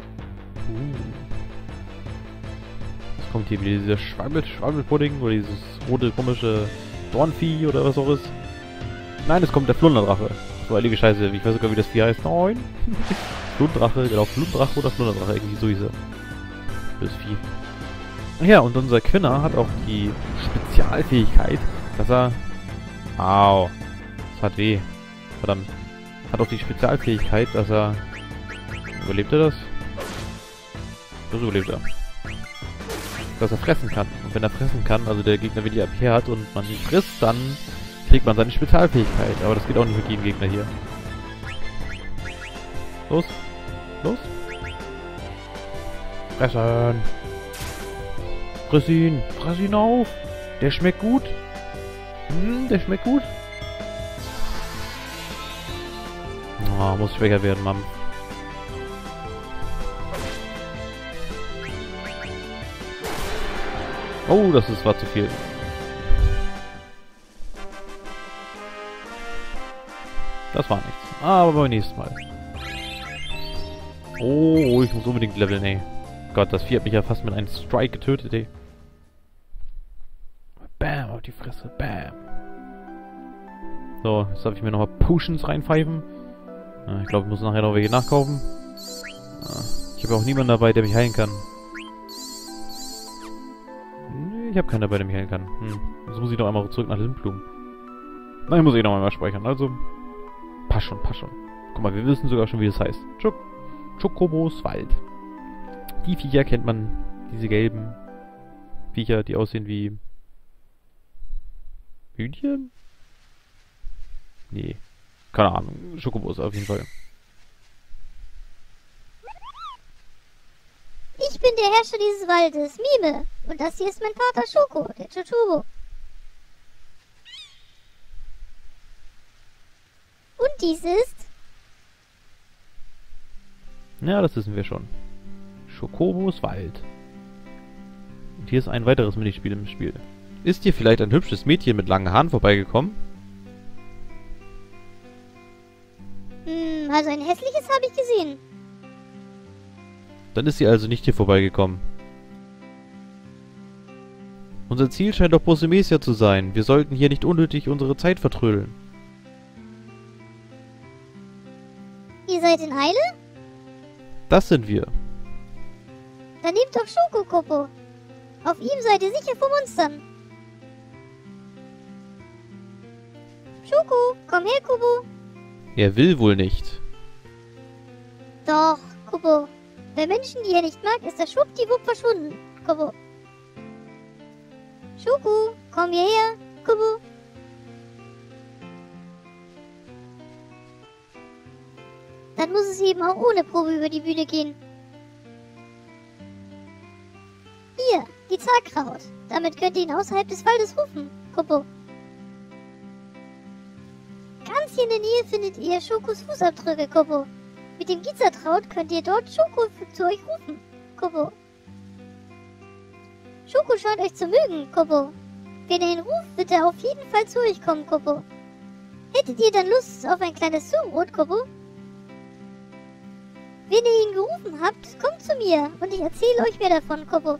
Jetzt kommt hier wieder dieser Schwammelpudding oder dieses rote komische Dornvieh oder was auch ist. Nein, es kommt der Flunderdrache. So heilige Scheiße, ich weiß sogar, wie das Vieh heißt. Nein. Flundrache, genau, Flundrache oder Flunderdrache, irgendwie so hieß er. Das Vieh. Ja, und unser Quinner hat auch die Spezialfähigkeit, dass er... Au. Das hat weh. Verdammt. Hat auch die Spezialfähigkeit, dass er... Überlebt er das? Das überlebt er. Dass er fressen kann. Und wenn er fressen kann, also der Gegner wenig AP hat und man ihn frisst, dann kriegt man seine Spezialfähigkeit. Aber das geht auch nicht mit jedem Gegner hier. Los. Los. Fressen. Friss ihn. Friss ihn auf. Der schmeckt gut. Der schmeckt gut. Oh, muss schwächer werden, Mann. Oh, war zu viel. Das war nichts. Aber beim nächsten Mal. Oh, ich muss unbedingt leveln, ey. Gott, das Vieh hat mich ja fast mit einem Strike getötet, ey. Bam, auf die Fresse. Bam. So, jetzt darf ich mir nochmal Potions reinpfeifen. Ich glaube, ich muss nachher noch welche nachkaufen. Ich habe auch niemanden dabei, der mich heilen kann. Nee, ich habe keinen dabei, der mich heilen kann. Jetzt muss ich noch einmal zurück nach Lindblum. Nein, ich muss eh noch einmal speichern. Also, passt schon, passt schon. Guck mal, wir wissen sogar schon, wie das heißt. Chocobos Wald. Die Viecher kennt man. Diese gelben Viecher, die aussehen wie Hühnchen? Nee. Keine Ahnung. Schokobos auf jeden Fall. Ich bin der Herrscher dieses Waldes, Mime. Und das hier ist mein Vater Schoko, der Chochobo. Und dies ist... Ja, das wissen wir schon. Chocobos Wald. Und hier ist ein weiteres Minispiel im Spiel. Ist hier vielleicht ein hübsches Mädchen mit langen Haaren vorbeigekommen? Also ein hässliches habe ich gesehen. Dann ist sie also nicht hier vorbeigekommen. Unser Ziel scheint doch Bosemesia zu sein. Wir sollten hier nicht unnötig unsere Zeit vertrödeln. Ihr seid in Eile? Das sind wir. Dann nehmt doch Schokokopo. Auf ihm seid ihr sicher vor Monstern. Schoko, komm her, Kobo. Er will wohl nicht. Doch, Kobo. Bei Menschen, die er nicht mag, ist er schwuppdiwupp verschwunden, Kobo. Schoko, komm hierher, Kobo. Dann muss es eben auch ohne Probe über die Bühne gehen. Hier, die Zahlkraut. Damit könnt ihr ihn außerhalb des Waldes rufen, Kobo. Ganz hier in der Nähe findet ihr Schokos Fußabdrücke, Kobo. Mit dem Gizertraut könnt ihr dort Schoko zu euch rufen, Kobo. Schoko scheint euch zu mögen, Kobo. Wenn ihr ihn ruft, wird er auf jeden Fall zu euch kommen, Kobo. Hättet ihr dann Lust auf ein kleines Zubrot, Kobo? Wenn ihr ihn gerufen habt, kommt zu mir und ich erzähle euch mehr davon, Kobo.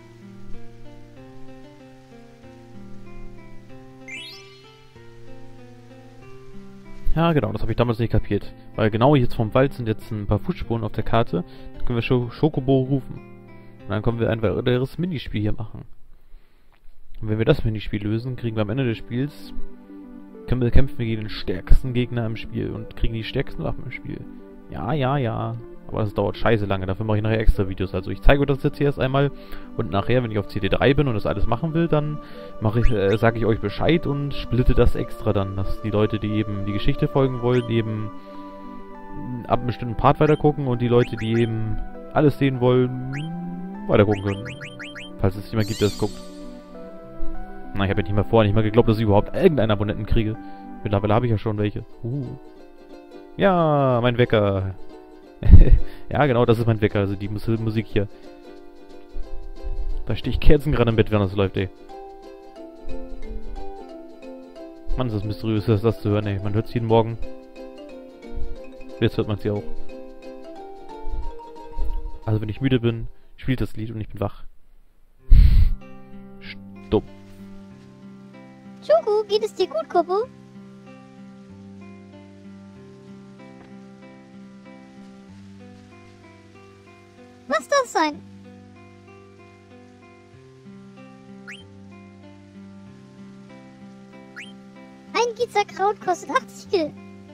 Ja, genau, das habe ich damals nicht kapiert. Weil genau jetzt vom Wald sind jetzt ein paar Fußspuren auf der Karte. Da können wir Schokobo rufen. Und dann können wir ein weiteres Minispiel hier machen. Und wenn wir das Minispiel lösen, kriegen wir am Ende des Spiels... kämpfen wir gegen den stärksten Gegner im Spiel und kriegen die stärksten Waffen im Spiel. Ja, ja, ja. Aber das dauert scheiße lange, dafür mache ich nachher extra Videos. Also ich zeige euch das jetzt hier erst einmal und nachher, wenn ich auf CD3 bin und das alles machen will, dann sage ich euch Bescheid und splitte das extra dann, dass die Leute, die eben die Geschichte folgen wollen, eben ab einem bestimmten Part weitergucken und die Leute, die eben alles sehen wollen, weitergucken können. Falls es jemand gibt, der es guckt. Na, ich habe ja nicht mal geglaubt, dass ich überhaupt irgendeinen Abonnenten kriege. Mittlerweile habe ich ja schon welche. Ja, mein Wecker. Ja, genau, das ist mein Wecker, also die Musik hier. Da stehe ich Kerzen gerade im Bett, während das läuft, ey. Mann, ist das mysteriös, das zu hören, ey. Man hört es jeden Morgen. Jetzt hört man es ja auch. Also, wenn ich müde bin, spielt das Lied und ich bin wach. Stumm. Schoko, geht es dir gut, Kobo? Was das sein? Ein Gizerkraut kostet 80 Gil.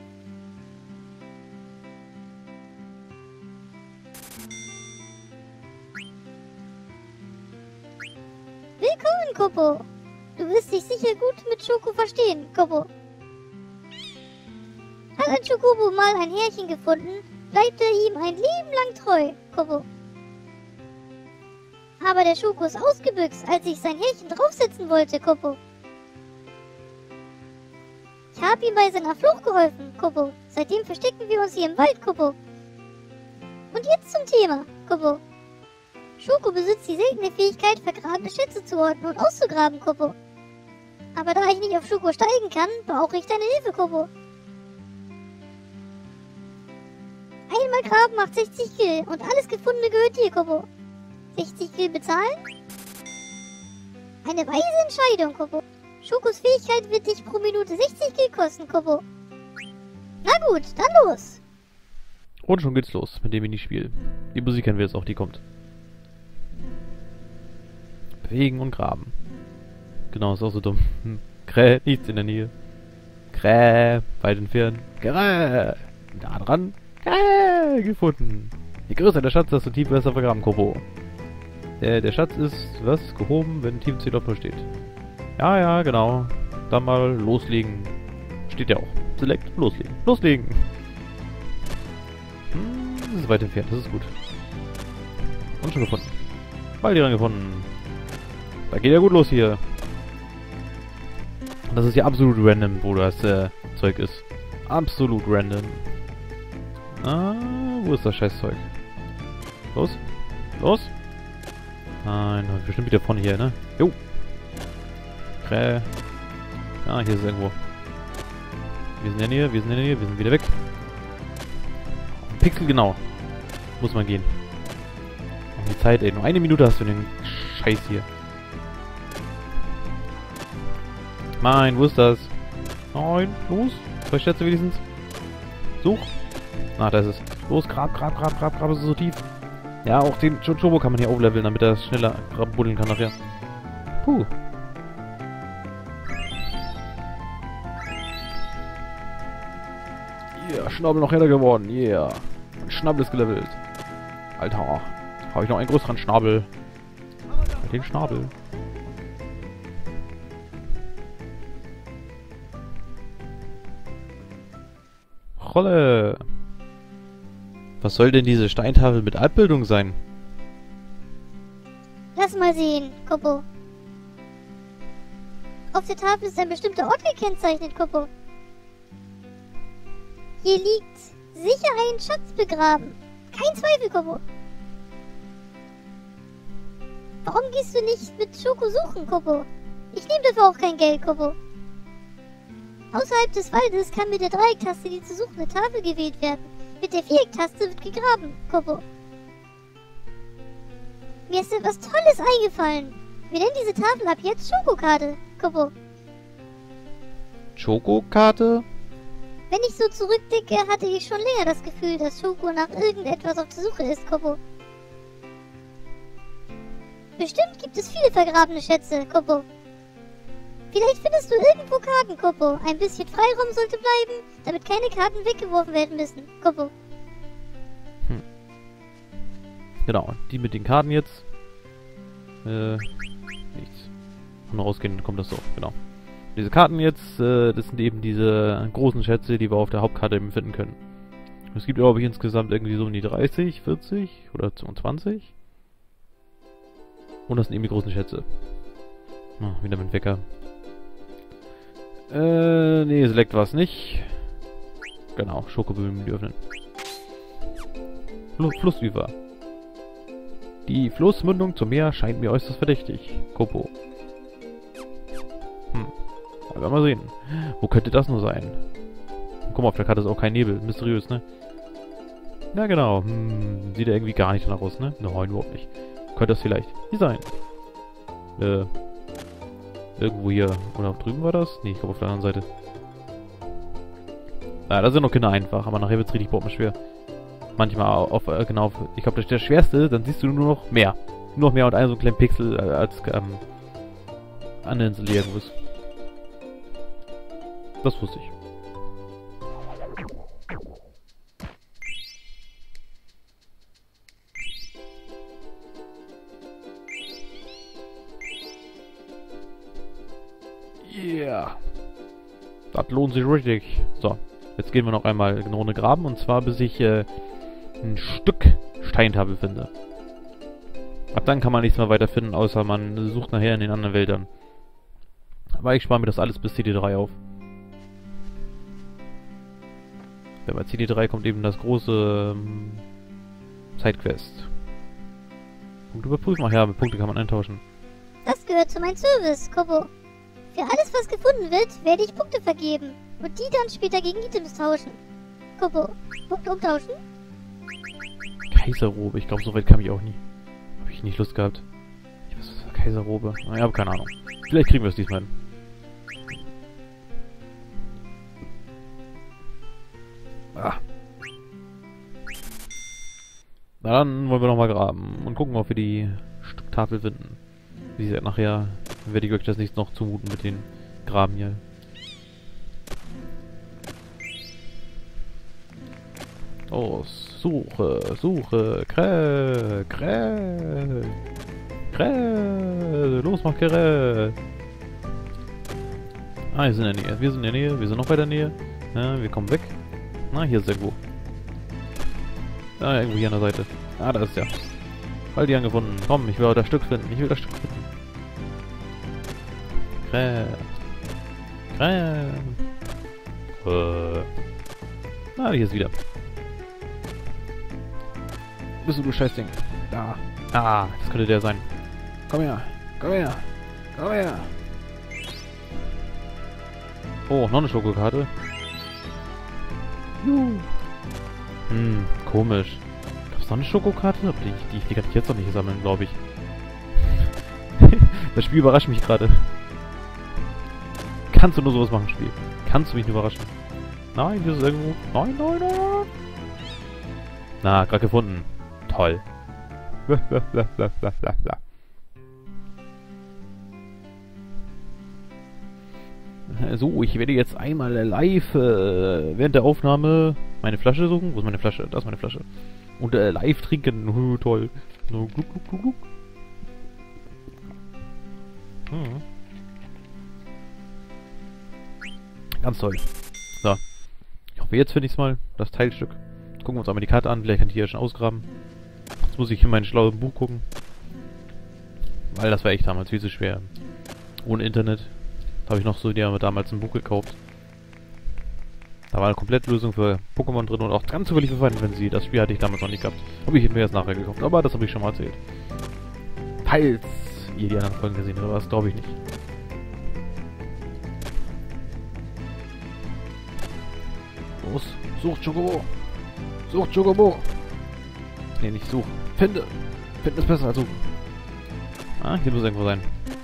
Willkommen, Kobo. Du wirst dich sicher gut mit Schoko verstehen, Kobo. Hat ein Chocobo mal ein Härchen gefunden, bleibt er ihm ein Leben lang treu, Kobo. Aber der Schoko ist ausgebüxt, als ich sein Härchen draufsetzen wollte, Kobo. Ich habe hab ihm bei seiner Flucht geholfen, Kobo. Seitdem verstecken wir uns hier im Wald, Kobo. Und jetzt zum Thema, Kobo. Schoko besitzt die seltene Fähigkeit, vergrabene Schätze zu orten und auszugraben, Kobo. Aber da ich nicht auf Schoko steigen kann, brauche ich deine Hilfe, Kobo. Einmal graben macht 60 Gil und alles Gefundene gehört dir, Kobo. 60 Gil bezahlen? Eine weise Entscheidung, Kobo. Schokos Fähigkeit wird dich pro Minute 60 Gil kosten, Kobo. Na gut, dann los. Und schon geht's los mit dem Minispiel. Die Musik kennen wir jetzt auch, die kommt. Bewegen und graben. Genau, ist auch so dumm. Kräh, nichts in der Nähe. Kräh, weit entfernt. Kräh, da dran. Kräh, gefunden. Je größer der Schatz, desto tiefer ist er vergraben, Kobo. Der Schatz ist, was? Gehoben, wenn Team 10 auf 0 steht. Ja, ja, genau. Dann mal loslegen. Steht ja auch. Select, loslegen. Loslegen! Das ist weit entfernt, das ist gut. Und schon gefunden. Bald dran gefunden. Da geht ja gut los hier. Das ist ja absolut random, wo das Zeug ist. Absolut random. Ah, wo ist das Scheißzeug? Los? Los? Nein, bestimmt wieder von hier, ne? Jo! Kräh. Ah, hier ist es irgendwo. Wir sind in der Nähe, wir sind in der Nähe, wir sind wieder weg. Pixel genau. Muss man gehen. Noch die Zeit, ey. Nur 1 Minute hast du den Scheiß hier. Nein, wo ist das? Nein, los. 2 Schätze wenigstens. Such. Ah, da ist es. Los, grab, es ist so tief. Ja, auch den Chobo kann man hier aufleveln, damit er schneller buddeln kann nachher. Puh. Yeah, Schnabel noch heller geworden. Yeah. Mein Schnabel ist gelevelt. Alter. Habe ich noch einen größeren Schnabel. Den Schnabel. Rolle. Was soll denn diese Steintafel mit Abbildung sein? Lass mal sehen, Kobo. Auf der Tafel ist ein bestimmter Ort gekennzeichnet, Kobo. Hier liegt sicher ein Schatz begraben. Kein Zweifel, Kobo. Warum gehst du nicht mit Schoko suchen, Kobo? Ich nehme dafür auch kein Geld, Kobo. Außerhalb des Waldes kann mit der Dreiecktaste die zu suchende Tafel gewählt werden. Mit der Vierecktaste wird gegraben, Kobo. Mir ist etwas Tolles eingefallen. Wir nennen diese Tafel ab jetzt Schokokarte, Kobo. Schokokarte? Wenn ich so zurückdenke, hatte ich schon länger das Gefühl, dass Schoko nach irgendetwas auf der Suche ist, Kobo. Bestimmt gibt es viele vergrabene Schätze, Kobo. Vielleicht findest du irgendwo Karten, Kobo. Ein bisschen Freiraum sollte bleiben, damit keine Karten weggeworfen werden müssen, Kobo. Genau, die mit den Karten jetzt. Nichts. Von ausgehend kommt das so, genau. Diese Karten jetzt, das sind eben diese großen Schätze, die wir auf der Hauptkarte eben finden können. Es gibt, glaube ich, insgesamt irgendwie so um die 30, 40 oder 20. Und das sind eben die großen Schätze. Ah, wieder mit Wecker. Nee, Select war es nicht. Genau, Schokobühnen öffnen. Flussüber. Die Flussmündung zum Meer scheint mir äußerst verdächtig. Kopo. Mal mal sehen. Wo könnte das nur sein? Guck mal, auf der Karte ist auch kein Nebel. Mysteriös, ne? Ja, genau. Sieht ja irgendwie gar nicht danach aus, ne? Nein, überhaupt nicht. Könnte das vielleicht hier sein? Irgendwo hier. Oder drüben war das? Nee, ich glaube auf der anderen Seite. Ja, das sind noch Kinder einfach, aber nachher wird es richtig schwer. Manchmal auf, genau, ich glaube, das ist der schwerste, dann siehst du nur noch mehr. Nur noch mehr und einen so einen kleinen Pixel als an der Insel irgendwo ist. Das wusste ich. Yeah. Das lohnt sich richtig. So, jetzt gehen wir noch einmal eine Runde graben und zwar bis ich ein Stück Steintafel finde. Ab dann kann man nichts mehr weiter finden, außer man sucht nachher in den anderen Wäldern. Aber ich spare mir das alles bis CD3 auf. Bei CD3 kommt eben das große Sidequest. Punkte überprüfen. Ach ja, mit Punkte kann man eintauschen. Das gehört zu meinem Service, Kobo. Für alles, was gefunden wird, werde ich Punkte vergeben. Und die dann später gegen Items tauschen. Kobo, Punkte umtauschen? Kaiserrobe. Ich glaube, so weit kam ich auch nie. Habe ich nicht Lust gehabt. Ich weiß, was ist Kaiserrobe? Ich habe keine Ahnung. Vielleicht kriegen wir es diesmal hin. Ah. Na dann wollen wir nochmal graben und gucken, ob wir die Tafel finden. Wie gesagt, nachher werde ich euch das nicht noch zumuten mit den Graben hier. Oh, suche, Krähe, los, mach Krähe. Ah, wir sind in der Nähe, wir sind noch bei der Nähe. Ja, wir kommen weg. Na, hier ist irgendwo. Ah, irgendwo hier an der Seite. Ah, da ist der. Halt die angefunden. Komm, ich will das Stück finden. Krähe. Ah, hier ist wieder. Bist du Scheißding? Da. Ah, das könnte der sein. Komm her. Oh, noch eine Schokokarte. Komisch. Gab's noch eine Schokokarte? Aber die kann ich jetzt noch nicht sammeln, glaube ich. Das Spiel überrascht mich gerade. Kannst du nur sowas machen, Spiel? Kannst du mich nur überraschen? Nein, hier ist irgendwo... Nein. Na, gerade gefunden. Toll. So, ich werde jetzt einmal live während der Aufnahme meine Flasche suchen. Wo ist meine Flasche? Da ist meine Flasche. Und live trinken. Toll. So, gluck. Ganz toll. So. Ich hoffe, jetzt finde ich es mal. Das Teilstück. Gucken wir uns einmal die Karte an. Vielleicht kann ich die hier schon ausgraben. Jetzt muss ich in mein schlaues Buch gucken. Weil das war echt damals viel zu schwer. Ohne Internet. Da habe ich noch so damals ein Buch gekauft. Da war eine Komplettlösung für Pokémon drin und auch ganz zufällig für Final Fantasy. Das Spiel hatte ich damals noch nicht gehabt. Habe ich mir erst nachher gekauft. Aber das habe ich schon mal erzählt. Falls ihr die anderen Folgen gesehen habt, das glaube ich nicht. Los, sucht Chocobo! Ne, nicht suchen. Finde ist besser als suchen. Ah, hier muss irgendwo sein.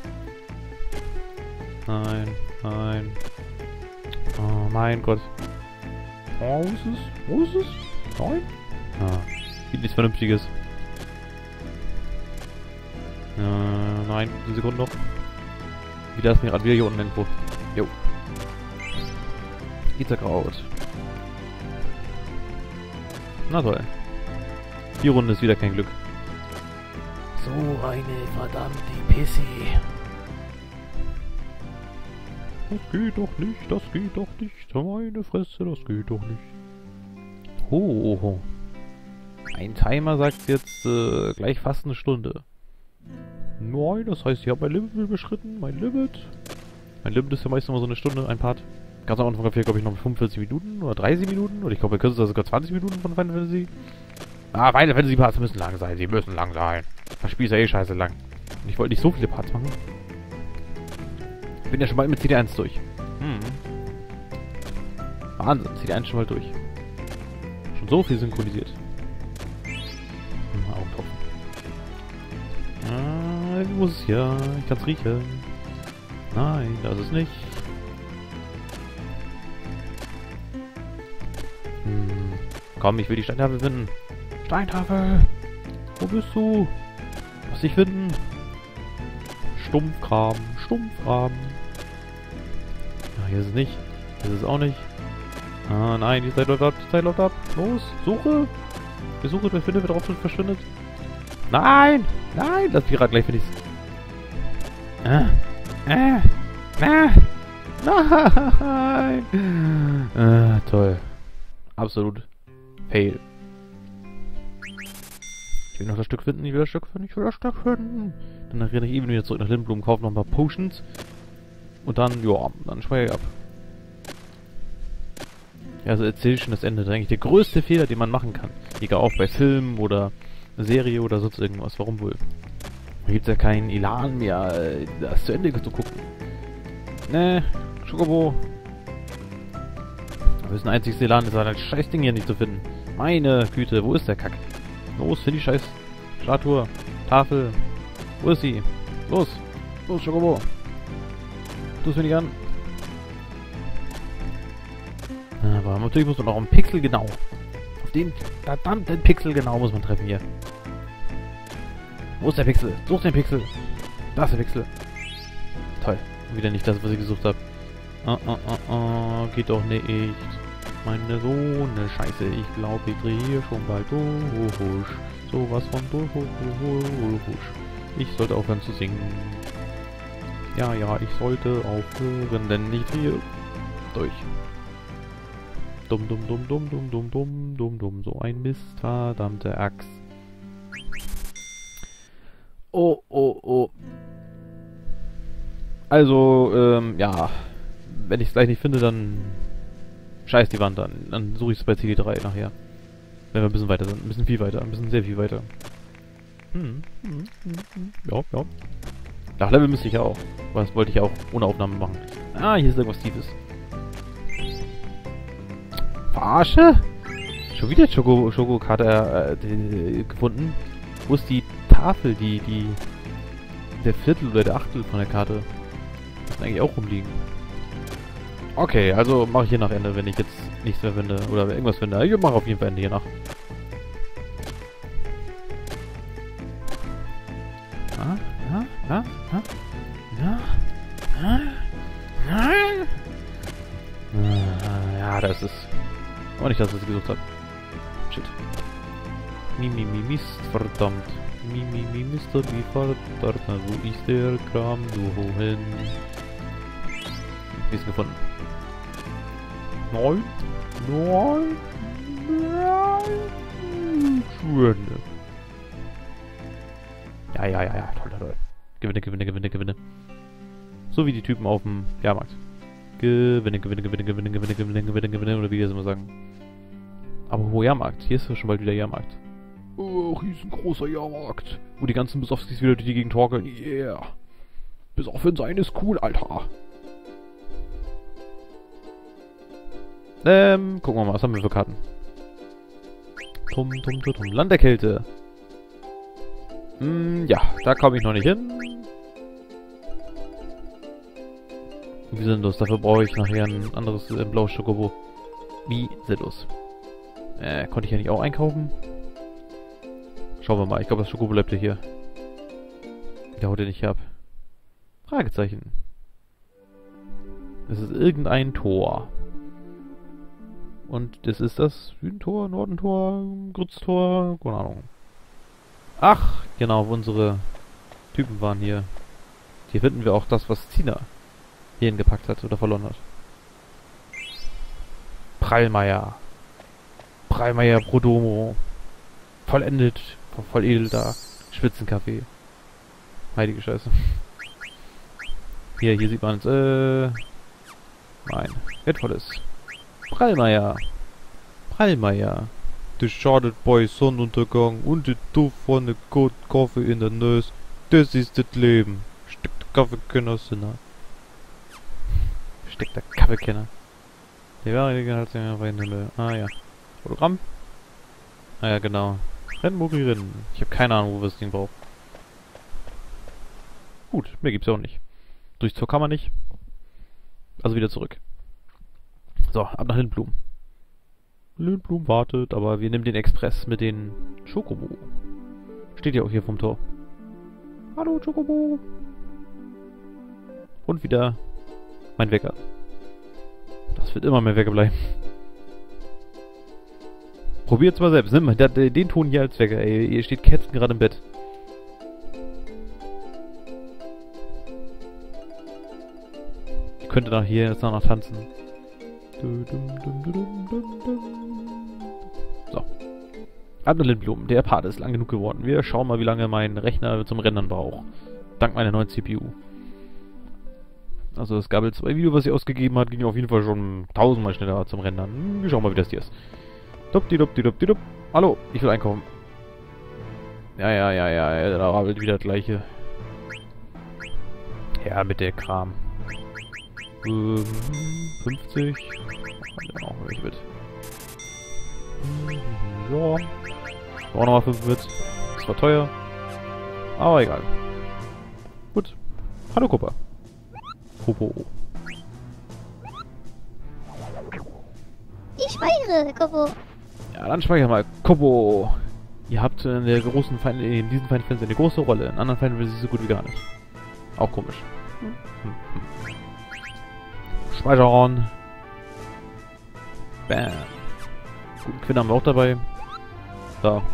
Nein. Oh mein Gott. Oh, wo ist es? Nein? Ah, gibt nichts Vernünftiges. Nein, eine Sekunde noch. Wieder ist mir gerade wieder hier unten irgendwo. Jo. Gitterkraut. Na toll. Die Runde ist wieder kein Glück. So eine verdammte Pisse. Das geht doch nicht. Meine Fresse, das geht doch nicht. Oh. Ein Timer sagt jetzt gleich fast eine Stunde. Nein, das heißt, ich habe mein Limit überschritten. Mein Limit ist ja meistens immer so eine Stunde, ein Part. Ganz am Anfang glaube ich noch 45 Minuten oder 30 Minuten. Oder ich glaube, wir können sogar 20 Minuten von Final Fantasy. Ah, Final Fantasy Parts müssen lang sein. Sie müssen lang sein. Das Spiel ist ja eh scheiße lang. Und ich wollte nicht so viele Parts machen. Ich bin ja schon bald mit CD1 durch. Wahnsinn, CD1 schon mal durch. Schon so viel synchronisiert. Augentropfen. Wo ist es hier? Ich kann es riechen. Nein, das ist nicht. Komm, ich will die Steintafel finden. Steintafel! Wo bist du? Lass dich finden. Stumpfkram. Ah, hier ist es nicht. Hier ist es auch nicht. Ah, nein, die Zeit läuft ab. Los, suche. Wer sucht, wer findet, wer drauf verschwindet. Nein! Das Pirat gleich finde ich's. Nein! Toll. Absolut. Fail. Ich will noch das Stück finden. Dann renne ich eben wieder zurück nach Lindblum, kaufe noch ein paar Potions. Und dann, ja, dann speichere ich ab. Ja, also erzähl schon das Ende. Das ist eigentlich der größte Fehler, den man machen kann. Egal auch bei Filmen oder eine Serie oder sonst irgendwas. Warum wohl? Da gibt's ja keinen Elan mehr, das zu Ende zu gucken. Ne, Schokobo. Das ist ein einziges Elan, ist halt ein scheiß Ding hier nicht zu finden. Meine Güte, wo ist der Kack? Los, find die scheiß Statue, Tafel. Wo ist sie? Los, los, Schokobo. Tu's mir nicht an. Aber natürlich muss man auch einen Pixel genau. Auf den verdammten Pixel genau muss man treffen hier. Wo ist der Pixel? Such den Pixel. Da ist der Pixel. Toll. Wieder nicht das, was ich gesucht habe. Geht doch nicht. Meine Sohne, scheiße. Ich glaube, ich drehe hier schon bald durch. Sowas von durch. Ich sollte aufhören zu singen. Ja, ich sollte aufhören, denn ich drehe durch. Dumm. So ein Mist, verdammte Axt. Oh. Also, ja. Wenn ich es gleich nicht finde, dann scheiß die Wand an. Dann suche ich es bei CD3 nachher. Wenn wir ein bisschen weiter sind. Ein bisschen viel weiter. Ein bisschen sehr viel weiter. Ja. Nachlevel müsste ich ja auch. Das wollte ich ja auch ohne Aufnahme machen. Ah, hier ist irgendwas Tiefes. Verarsche? Schon wieder Schokokarte gefunden? Wo ist die Tafel, der Viertel oder der Achtel von der Karte? Das muss eigentlich auch rumliegen. Okay, also mache ich hier nach Ende, wenn ich jetzt nichts mehr finde oder irgendwas finde. Ich mache auf jeden Fall Ende hier nach. Ja, da ist es. Aber nicht, dass ich es gesucht habe. Shit. Mist, verdammt. Mister, wie verdammt. Wo ist der Kram? Wohin? Wie ist gefunden? Nein. Schön. Ja. Toll. Gewinne. So wie die Typen auf dem Jahrmarkt. Gewinne, oder wie wir es immer sagen. Aber wo Jahrmarkt? Hier ist ja schon bald wieder Jahrmarkt. Oh, riesengroßer Jahrmarkt. Wo die ganzen Besowskis wieder durch die Gegend torkeln. Yeah. Besoffen sein ist cool, Alter. Gucken wir mal, was haben wir für Karten? Land der Kälte. Ja, da komme ich noch nicht hin. Wie sinnlos, dafür brauche ich nachher ein anderes blaues Schokobo. Wie sinnlos. Konnte ich ja nicht auch einkaufen? Schauen wir mal, ich glaube das Schokobo bleibt ja hier. Der haut den nicht ab. Fragezeichen. Es ist irgendein Tor. Und das ist das Südentor, Nordentor, Grütztor, keine Ahnung. Ach, genau, wo unsere Typen waren hier. Hier finden wir auch das, was Zina hierhin gepackt hat oder verloren hat. Prallmeier Prodomo. Vollendet, voll edel da. Spitzenkaffee. Heilige Scheiße. Hier sieht man es, nein, wertvolles. Prallmeier. Das schadet bei Sonnenuntergang und der Duft von der guten Kaffee in der Nase. Das ist das Leben. Steckt der Kaffeekenner Sinner. Steckt der Kaffeekenner. Die Währung hat sich einfach in den Himmel. Ah ja. Hologramm? Ah ja, genau. Rennen. Ich habe keine Ahnung, wo wir das Ding brauchen. Gut, mehr gibt's auch nicht. Durchs Tor kann man nicht. Also wieder zurück. So, ab nach Lindblum. Lindblum wartet, aber wir nehmen den Express mit den Schokobo. Steht ja auch hier vom Tor. Hallo Schokobo. Und wieder mein Wecker. Das wird immer mehr Wecker bleiben. Probiert's mal selbst. Nimm mal den Ton hier als Wecker. Ey, ihr steht Kätzchen gerade im Bett. Ich könnte nach hier jetzt noch tanzen. So. Ab nach Lindblum. Der Part ist lang genug geworden. Wir schauen mal, wie lange mein Rechner zum Rendern braucht. Dank meiner neuen CPU. Also das Gabel 2 Video, was sie ausgegeben hat, ging auf jeden Fall schon 1000-mal schneller zum Rendern. Wir schauen mal, wie das hier ist. Dupdidup. Hallo, ich will einkaufen. Ja, da rabelt wieder das gleiche. Ja, mit der Kram. 50. Ja, auch welche mit. Ja. Auch nochmal 5 mit. Das war teuer. Aber egal. Gut. Hallo, Kuppa. Popo. Ich speichere, Kopo. Ja, dann speicher mal. Kopo. Ihr habt in der großen in diesen Final Fantasy eine große Rolle. In anderen Final Fantasy so gut wie gar nicht. Auch komisch. Speichern. Bam. Guten Quinn haben wir auch dabei. Da.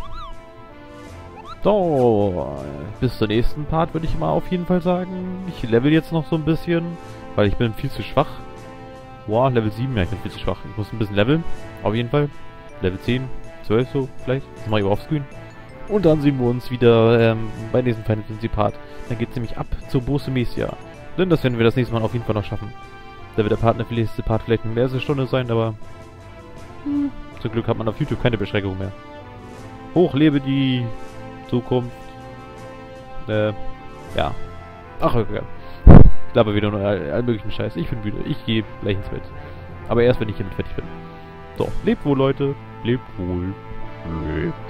So, bis zur nächsten Part würde ich mal auf jeden Fall sagen. Ich level jetzt noch so ein bisschen, weil ich bin viel zu schwach. Wow, Level 7, ja, ich bin viel zu schwach. Ich muss ein bisschen leveln, auf jeden Fall. Level 10, 12 so, vielleicht. Das mache ich aber offscreen. Und dann sehen wir uns wieder bei diesem Final Fantasy Part. Dann geht es nämlich ab zur Bose Mesia. Denn das werden wir das nächste Mal auf jeden Fall noch schaffen. Da wird der nächste Part vielleicht eine letzte Stunde sein, aber zum Glück hat man auf YouTube keine Beschränkung mehr. Hoch lebe die Zukunft. Ja. Ach, okay. Ich glaube wieder nur all möglichen Scheiß. Ich bin müde. Ich gehe gleich ins Bett. Aber erst, wenn ich hiermit fertig bin. So, lebt wohl, Leute. Lebt wohl. Lebt.